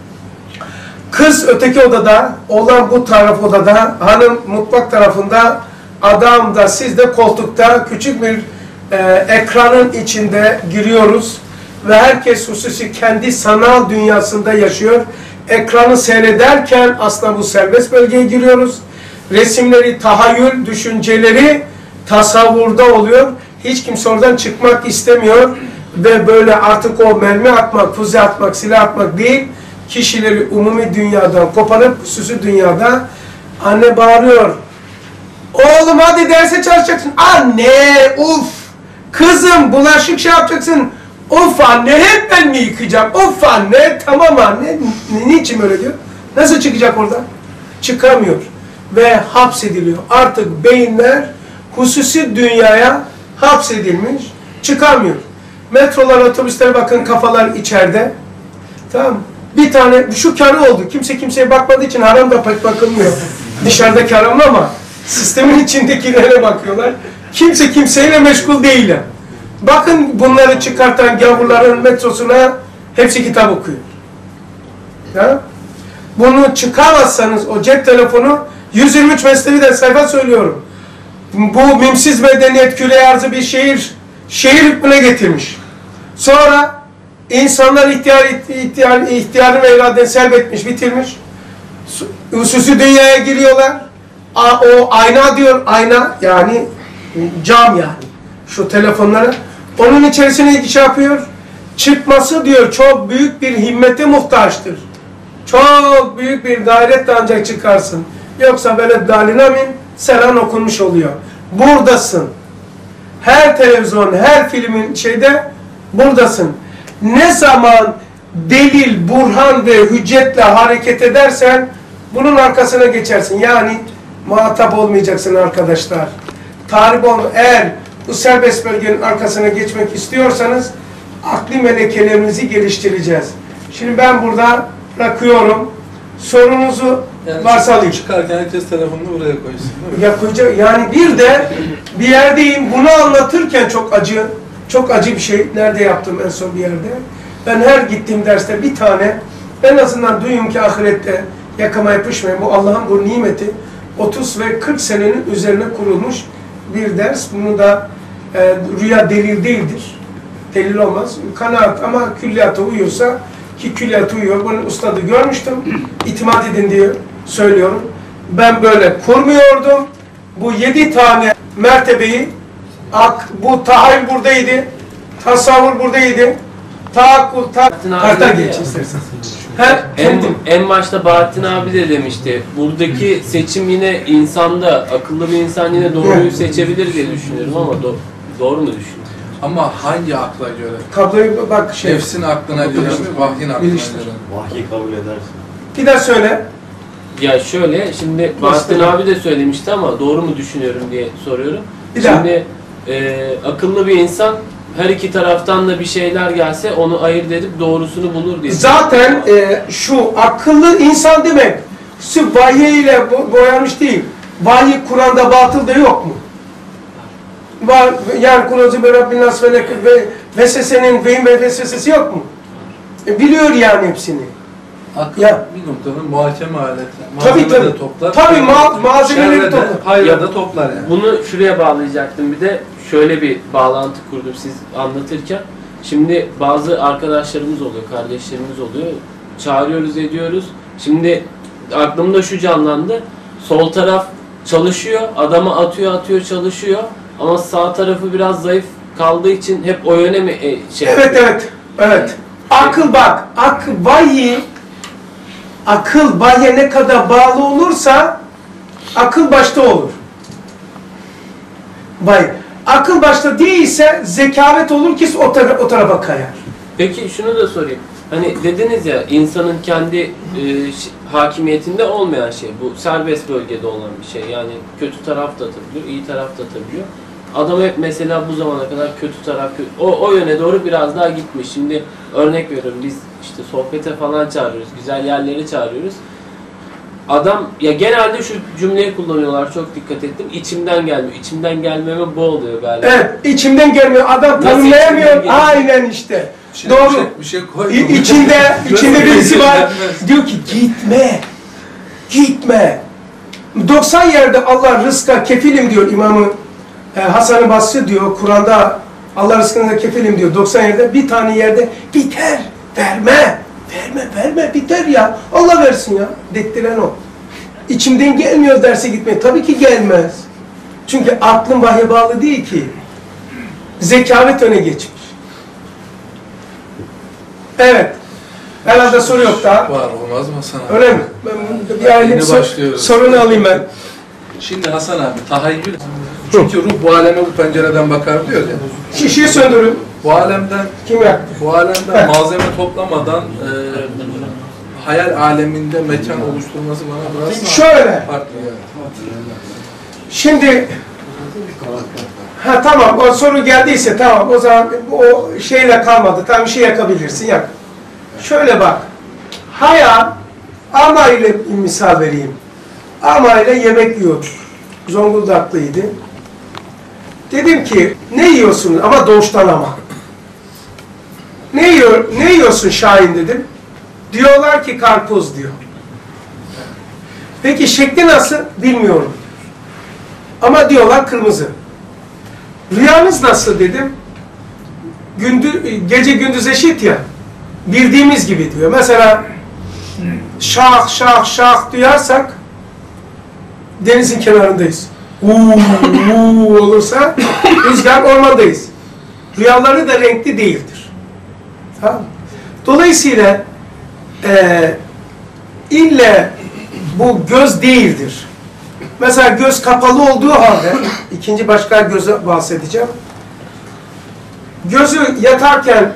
Kız öteki odada, oğlan bu taraf odada, hanım mutfak tarafında, adam da siz de koltukta küçük bir e, ekranın içinde giriyoruz. Ve herkes hususi kendi sanal dünyasında yaşıyor. Ekranı seyrederken aslında bu serbest bölgeye giriyoruz. Resimleri, tahayyül, düşünceleri tasavvurda oluyor. Hiç kimse oradan çıkmak istemiyor. Ve böyle artık o mermi atmak, füze atmak, silah atmak değil, kişileri umumi dünyadan koparıp süsü dünyada anne bağırıyor. Oğlum hadi derse çalışacaksın. Anne, uf! Kızım bulaşık şey yapacaksın. Of anne, hep ben mi yıkayacağım? Of anne, tamam anne. Niçin öyle diyor? Nasıl çıkacak oradan? Çıkamıyor. Ve hapsediliyor. Artık beyinler hususi dünyaya hapsedilmiş, çıkamıyor. Metrolar, otobüslere bakın kafalar içeride. Tamam. Bir tane, şu karı oldu. Kimse kimseye bakmadığı için haram da pek bakılmıyor. Dışarıdaki haram ama sistemin içindekilere bakıyorlar. Kimse kimseyle meşgul değil. Bakın bunları çıkartan gavurların metrosuna hepsi kitap okuyor. Ya? Bunu çıkamazsanız o cep telefonu yüz yirmi üç Mesnevi'den sayfa söylüyorum. Bu mimsiz medeniyet küre arzı bir şehir şehir hükmüne getirmiş. Sonra insanlar ihtiyar, ihtiyar, ihtiyarı ve iradeni selbetmiş, bitirmiş. Hususi dünyaya giriyorlar. O ayna diyor, ayna yani cam yani. Şu telefonlara. Onun içerisine şey yapıyor. Çıkması diyor çok büyük bir himmete muhtaçtır. Çok büyük bir gayretle ancak çıkarsın. Yoksa böyle dalinamin seran okunmuş oluyor. Buradasın. Her televizyon, her filmin şeyde buradasın. Ne zaman delil, burhan ve hüccetle hareket edersen bunun arkasına geçersin. Yani muhatap olmayacaksın arkadaşlar. Tahrip olma. Eğer bu serbest bölgenin arkasına geçmek istiyorsanız akli melekelerinizi geliştireceğiz. Şimdi ben burada bırakıyorum. Sorunuzu Yani varsa alayım. çıkarken herkes telefonunu buraya koysun. Ya koyacak, yani bir de bir yerdeyim, bunu anlatırken çok acı, çok acı bir şey. Nerede yaptım en son bir yerde? Ben her gittiğim derste bir tane, en azından duyayım ki ahirette yakama yapışmayın. Bu Allah'ın bu nimeti otuz ve kırk senenin üzerine kurulmuş bir ders. Bunu da e, rüya delil değildir. Delil olmaz. Kanaat ama külliyata uyuyorsa, ki külliyata uyuyor. Bunun ustadı görmüştüm. İtimat edin diye söylüyorum. Ben böyle kurmuyordum. Bu yedi tane mertebeyi, ak, bu tahayyül buradaydı, tasavvur buradaydı, taakkul, ta karta geç istersen. Her En, en başta Bahattin abi de demişti. Buradaki seçim yine insanda, akıllı bir insan yine doğruyu seçebilir diye düşünüyorum ama do doğru mu düşünüyorsun? Ama hangi akla göre? kabloyu bak şey. Nefsin aklına göre mi, vahyin aklına Bilinçli. göre mi? Vahyi kabul edersin. Bir daha söyle. Ya şöyle, şimdi Bahattin abi de söylemişti ama doğru mu düşünüyorum diye soruyorum. Bir daha. Şimdi e, akıllı bir insan her iki taraftan da bir şeyler gelse onu ayırt edip doğrusunu bulur diye. Zaten e, şu akıllı insan demek, sırf vahiy ile bo boyanmış değil. Vahiy Kur'an'da batıl da yok mu? Var, yani Kur'an-ı Rabbin Nas ve ve vesvesenin vehim ve vesvesesi yok mu? E, biliyor yani hepsini. Akıl Ya. bir noktanın muhakeme aleti. Tabii, Malzeme tabii. de toplar. Tabii, ma malzemeleri şerre de, toplar. hayra Ya. da toplar yani. Bunu şuraya bağlayacaktım, bir de şöyle bir bağlantı kurdum siz anlatırken. Şimdi bazı arkadaşlarımız oluyor, kardeşlerimiz oluyor. Çağırıyoruz, ediyoruz. Şimdi aklımda şu canlandı. Sol taraf çalışıyor, adama atıyor atıyor çalışıyor. Ama sağ tarafı biraz zayıf kaldığı için hep o yöne mi e, şey Evet, yapıyor? evet, evet. Akıl bak, akıl, vahiy, akıl vahye ne kadar bağlı olursa akıl başta olur. Vahiy. Akıl başta değilse zekavet olur ki o, tara o tarafa kayar. Peki şunu da sorayım. Hani dediniz ya, insanın kendi e, hakimiyetinde olmayan şey, bu serbest bölgede olan bir şey. Yani kötü taraf da atabiliyor, iyi taraf da atabiliyor. Adam hep mesela bu zamana kadar kötü taraf, o, o yöne doğru biraz daha gitmiş. Şimdi örnek veriyorum, biz işte sohbete falan çağırıyoruz, güzel yerlere çağırıyoruz. Adam, ya genelde şu cümleyi kullanıyorlar, çok dikkat ettim. İçimden gelmiyor. İçimden gelmeme bu oluyor galiba. Evet, içimden gelmiyor. Adam Nasıl tanımlayamıyor. içinden geliyor? Aynen işte. Şimdi Doğru. Bir şey, bir şey koydum. İ içinde, içinde birisi var. Gelmez. Diyor ki gitme. Gitme. doksan yerde Allah rızka kefilim diyor İmam-ı e, Hasan-ı Basri diyor. Kur'an'da Allah rızkına kefilim diyor. doksan yerde bir tane yerde biter. Verme. Verme, verme. Biter ya. Allah versin ya. Dettiren o. İçimden gelmiyor derse gitmeye. Tabii ki gelmez. Çünkü aklın vahye bağlı değil ki. Zekavet öne geçmiş. Evet. Herhalde soru yok daha. Var, olmaz mı Hasan abi? Öyle mi? Ben bir aile Yeni sor, başlıyoruz. sorunu alayım ben. Şimdi Hasan abi, tahayyül. Çünkü ruh bu aleme bu pencereden bakar diyor ya. Şişeyi söndürün. Bu alemden, Kim yaktı? bu alemden malzeme toplamadan e, hayal aleminde mekan oluşturması bana biraz Şöyle. farklı yani. Şimdi ha tamam, o soru geldiyse tamam, o zaman o şeyle kalmadı. Tam bir şey yakabilirsin, yak. Şöyle bak. Hayal, ama ile bir misal vereyim. Ama ile yemek yiyorduk. Zonguldaklıydı. Dedim ki ne yiyorsun, ama doğuştan ama. Ne yiyor, ne yiyorsun Şahin dedim. Diyorlar ki karpuz diyor. Peki şekli nasıl bilmiyorum. Ama diyorlar kırmızı. Rüyanız nasıl dedim. Gündüz, gece gündüz eşit ya. Bildiğimiz gibi diyor. Mesela şah şah şah duyarsak denizin kenarındayız. Uuu uuu olursa rüzgar ormandayız. Rüyaları da renkli değildir. Tamam. Dolayısıyla e, ille bu göz değildir. Mesela göz kapalı olduğu halde, ikinci başka göze bahsedeceğim. gözü yatarken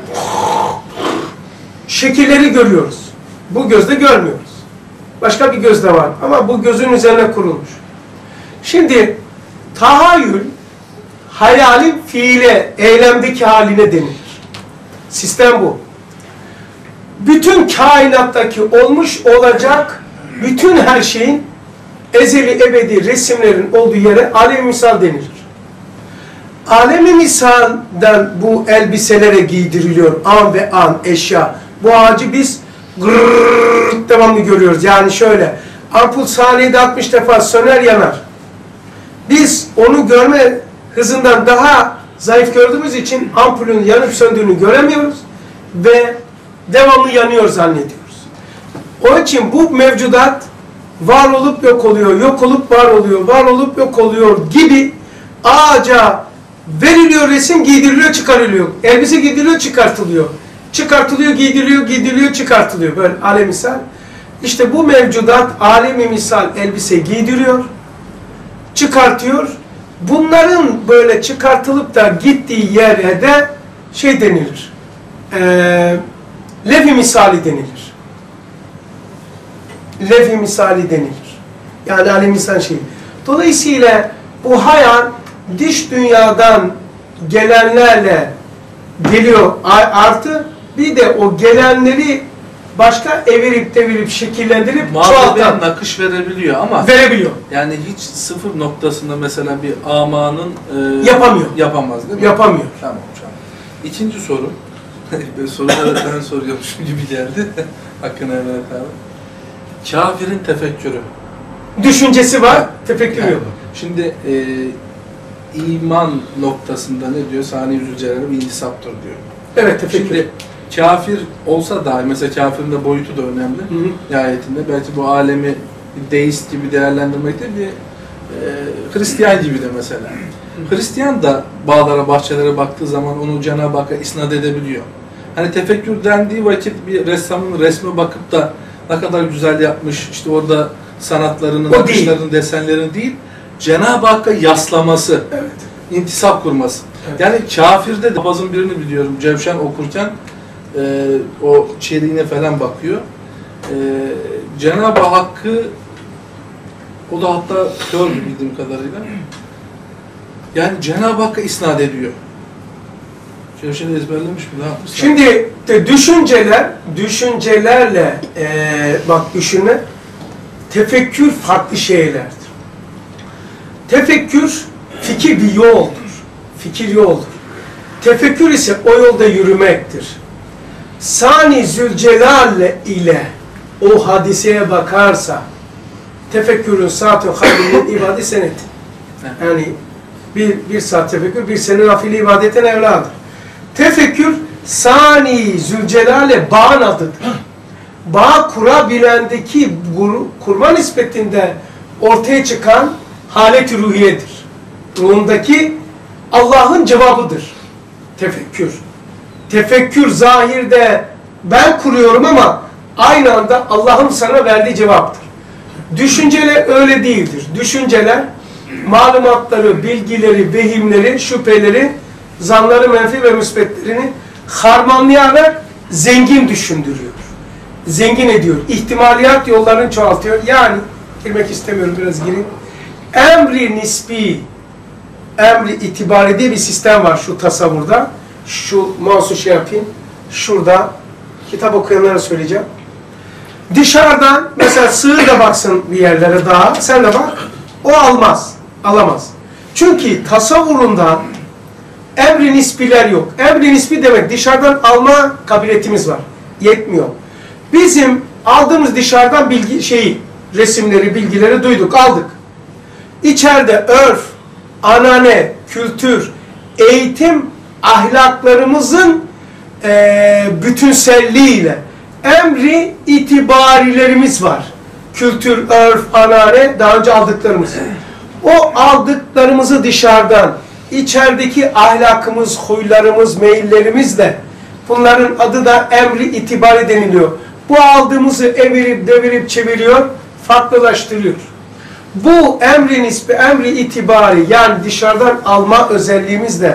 şekilleri görüyoruz. Bu gözde görmüyoruz. Başka bir gözde var ama bu gözün üzerine kurulmuş. Şimdi tahayyül hayalin fiile, eylemdeki haline denilir. Sistem bu. Bütün kainattaki olmuş olacak bütün her şeyin ezeli ebedi resimlerin olduğu yere alem-i misal denilir. Alem-i misalden bu elbiselere giydiriliyor. An ve an eşya. Bu ağacı biz gırrrr devamlı görüyoruz. Yani şöyle ampul saniyede altmış defa söner yanar. Biz onu görme hızından daha zayıf gördüğümüz için ampulün yanıp söndüğünü göremiyoruz ve devamlı yanıyor zannediyoruz. Onun için bu mevcudat var olup yok oluyor, yok olup var oluyor, var olup yok oluyor gibi ağaca veriliyor resim, giydiriliyor, çıkarılıyor. Elbise giydiriliyor, çıkartılıyor. Çıkartılıyor, giydiriliyor, giydiriliyor, çıkartılıyor. Böyle alem misal. İşte bu mevcudat alem-i misal elbise giydiriyor, çıkartıyor. Bunların böyle çıkartılıp da gittiği yere de şey denilir. Eee Lev-i misali denilir. Lev-i misali denilir. Yani alem misal şeyi. Dolayısıyla bu hayal dış dünyadan gelenlerle geliyor artı bir de o gelenleri başka evirip devirip şekillendirip çoğaltan nakış verebiliyor ama verebiliyor. Yani hiç sıfır noktasında mesela bir amanın e, yapamıyor. Yapamaz değil mi? Yapamıyor. Tamam hocam. İkinci soru. Soruları ben soruyormuşum gibi geldi. Hakkını helal et abi. Kafirin tefekkürü. Düşüncesi var, tefekkür Yani, yok. şimdi e, iman noktasında ne diyor? Sani Zülcelal'e bir intisaptır diyor. Evet, tefekkür. Şimdi kafir olsa dahi, mesela kafirin de boyutu da önemli. Hı hı. Ayetinde belki bu alemi deist gibi değerlendirmek de bir e, Hristiyan gibi de mesela. Hı. Hristiyan da bağlara, bahçelere baktığı zaman onu Cenab-ı Hakk'a isnat edebiliyor. Hani tefekkür dendiği vakit bir ressamın resme bakıp da ne kadar güzel yapmış, işte orada sanatlarının, akışlarının, desenlerin değil, Cenab-ı Hakk'a yaslaması, evet. intisap kurması. Evet. Yani kafirde de papazın birini biliyorum, Cevşen okurken e, o çeliğine falan bakıyor. E, Cenab-ı Hakk'ı, o da hatta kör bildiğim kadarıyla, yani Cenab-ı Hakk'a isnat ediyor. Cevşen'i ezberlemiş mi? Ne yapmış? Şimdi de düşünceler, düşüncelerle e, bak düşünme, tefekkür farklı şeylerdir. Tefekkür fikir bir yoldur. Fikir yoldur. Tefekkür ise o yolda yürümektir. Sani Zülcelal ile o hadiseye bakarsa tefekkürün saat-ı halinin ibadeti senet. Yani bir, bir saat tefekkür bir sene nafile ibadetin evladır. Tefekkür Sani Zülcelal'e bağın adıdır. Bağ kurabilendeki kurma nispetinde ortaya çıkan halet-i ruhiyedir. Ruhundaki Allah'ın cevabıdır. Tefekkür. Tefekkür zahirde ben kuruyorum ama aynı anda Allah'ın sana verdiği cevaptır. Düşünceler öyle değildir. Düşünceler malumatları, bilgileri, vehimleri, şüpheleri, zanları, menfi ve müsbetlerini harmanlayarak zengin düşündürüyor. Zengin ediyor. İhtimaliyat yollarını çoğaltıyor. Yani, girmek istemiyorum, biraz gireyim. Emri nisbi, emri itibari diye bir sistem var şu tasavvurda. Şu mouse'u şey yapayım. Şurada kitap okuyanlara söyleyeceğim. Dışarıdan mesela sığır da baksın bir yerlere daha. Sen de bak. O almaz. Alamaz. Çünkü tasavvurunda emri nisbiler yok. Emri nisbi demek dışarıdan alma kabiliyetimiz var. Yetmiyor. Bizim aldığımız dışarıdan bilgi şeyi, resimleri, bilgileri duyduk, aldık. İçeride örf, anane, kültür, eğitim, ahlaklarımızın e, bütünselliğiyle emri itibarilerimiz var. Kültür, örf, anane, daha önce aldıklarımız. O aldıklarımızı dışarıdan, içerideki ahlakımız, huylarımız, meyillerimiz de, bunların adı da emri itibari deniliyor. Bu aldığımızı evirip devirip çeviriyor, farklılaştırıyor. Bu emri nisbi, emri itibari, yani dışarıdan alma özelliğimizle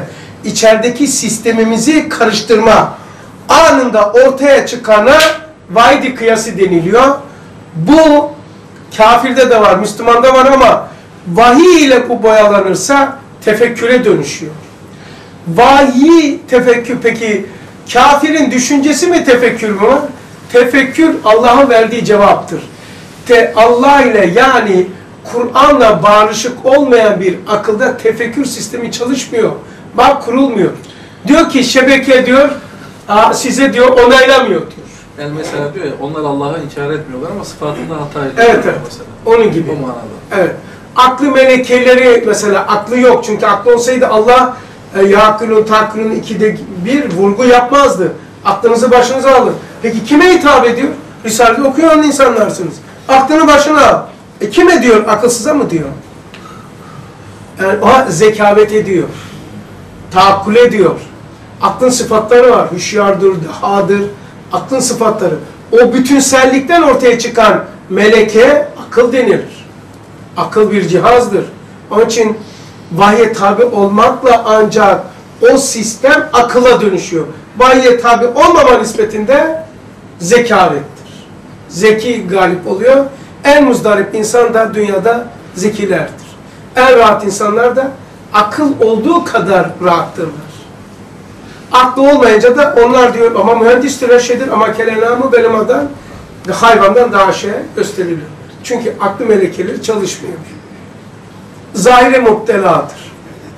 içerideki sistemimizi karıştırma anında ortaya çıkana vahid-i kıyası deniliyor. Bu kafirde de var, Müslümanda var ama vahiy ile bu boyalanırsa tefekküre dönüşüyor. Vahiy, tefekkür, peki kafirin düşüncesi mi tefekkür mü? Tefekkür Allah'ın verdiği cevaptır. Te, Allah ile yani Kur'an'la bağırışık olmayan bir akılda tefekkür sistemi çalışmıyor. Bak kurulmuyor. Diyor ki şebeke diyor, size diyor onaylamıyor diyor. Yani mesela diyor ya, onlar Allah'ı inkar etmiyorlar ama sıfatında hata ediyorlar. Evet, evet. Mesela. Onun gibi. O manada. Evet. Aklı melekeleri mesela aklı yok. Çünkü aklı olsaydı Allah e, yakılun taklının ikide bir vurgu yapmazdı. Aklınızı başınıza alın. Peki kime hitap ediyor? Risale'de okuyan insanlarsınız. Aklını başına al. E kime diyor? Akılsıza mı diyor? Yani o zekavet ediyor. Taakkul ediyor. Aklın sıfatları var. Hüşyardır, dehadır. Aklın sıfatları. O bütünsellikten ortaya çıkan meleke akıl denilir. Akıl bir cihazdır. Onun için vahye tabi olmakla ancak o sistem akıla dönüşüyor. Vahye tabi olmama nispetinde zekavettir. Zeki galip oluyor. En muzdarip insan da dünyada zekilerdir. En rahat insanlar da akıl olduğu kadar rahattırlar. Aklı olmayınca da onlar diyor ama mühendistir, her şeydir ama kelenamı benim adam ve hayvandan daha şeye gösterilir. Çünkü aklı melekeleri çalışmıyor. Zahire muптeladır.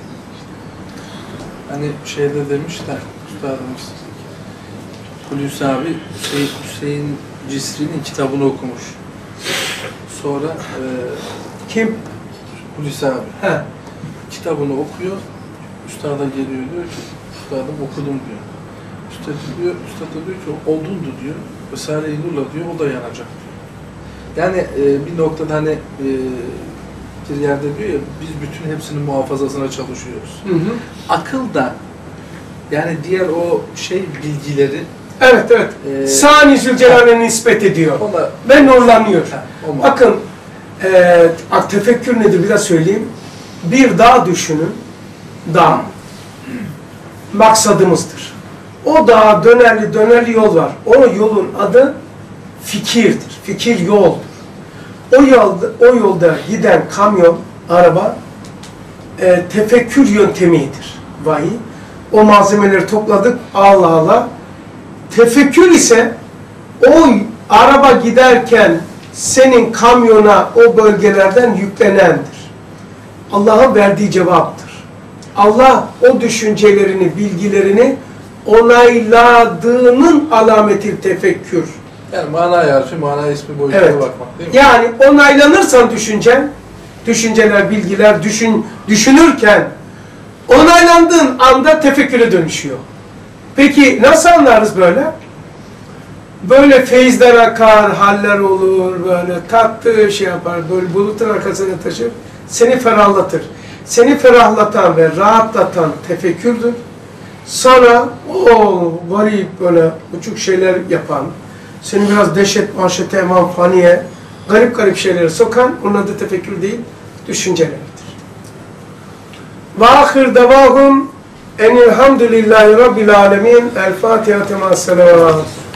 Hani şeyde demiş de üstadımız Hulusi abi Hüseyin, Hüseyin Cisri'nin kitabını okumuş. Sonra e, Kim? Hulusi abi He. kitabını okuyor. Üstada geliyor diyor ki üstadım okudum diyor. Üstad diyor, üstad da diyor ki oldundu diyor. Risale-i Nur'la diyor o da yanacak diyor. Yani e, bir noktada hani e, bir yerde diyor ya biz bütün hepsinin muhafazasına çalışıyoruz. Hı hı. Akıl da yani diğer o şey bilgileri Evet evet. Ee, Sani Zülcelal'e nispet ediyor. ona Ve nurlanıyor. Ha, o Bakın e, tefekkür nedir bir de söyleyeyim. Bir dağ düşünün. Dağ maksadımızdır. O dağa dönerli dönerli yol var. O yolun adı fikirdir. Fikir yoldur. O yolda, o yolda giden kamyon, araba e, tefekkür yöntemidir. Vahiy. O malzemeleri topladık ağla ağla. Tefekkür ise o araba giderken senin kamyona o bölgelerden yüklenendir. Allah'a verdiği cevaptır. Allah o düşüncelerini, bilgilerini onayladığının alameti tefekkür. yani mana yarışı, mana ismi boyutuna Evet. bakmak değil mi? Yani onaylanırsan düşüncen, düşünceler, bilgiler düşün, düşünürken onaylandığın anda tefekküre dönüşüyor. Peki nasıl anlarız böyle? Böyle feyizler akar, haller olur, böyle tatlı şey yapar, böyle bulutun arkasına taşır, seni ferahlatır. Seni ferahlatan ve rahatlatan tefekkürdür. Sana o garip böyle uçuk şeyler yapan, seni biraz dehşet, mahşete, eman, faniye, garip garip şeyleri sokan, onun adı tefekkür değil, düşüncelerdir. Ve ahir davahum enilhamdülillahi rabbil alemin. El Fatiha temas salavat.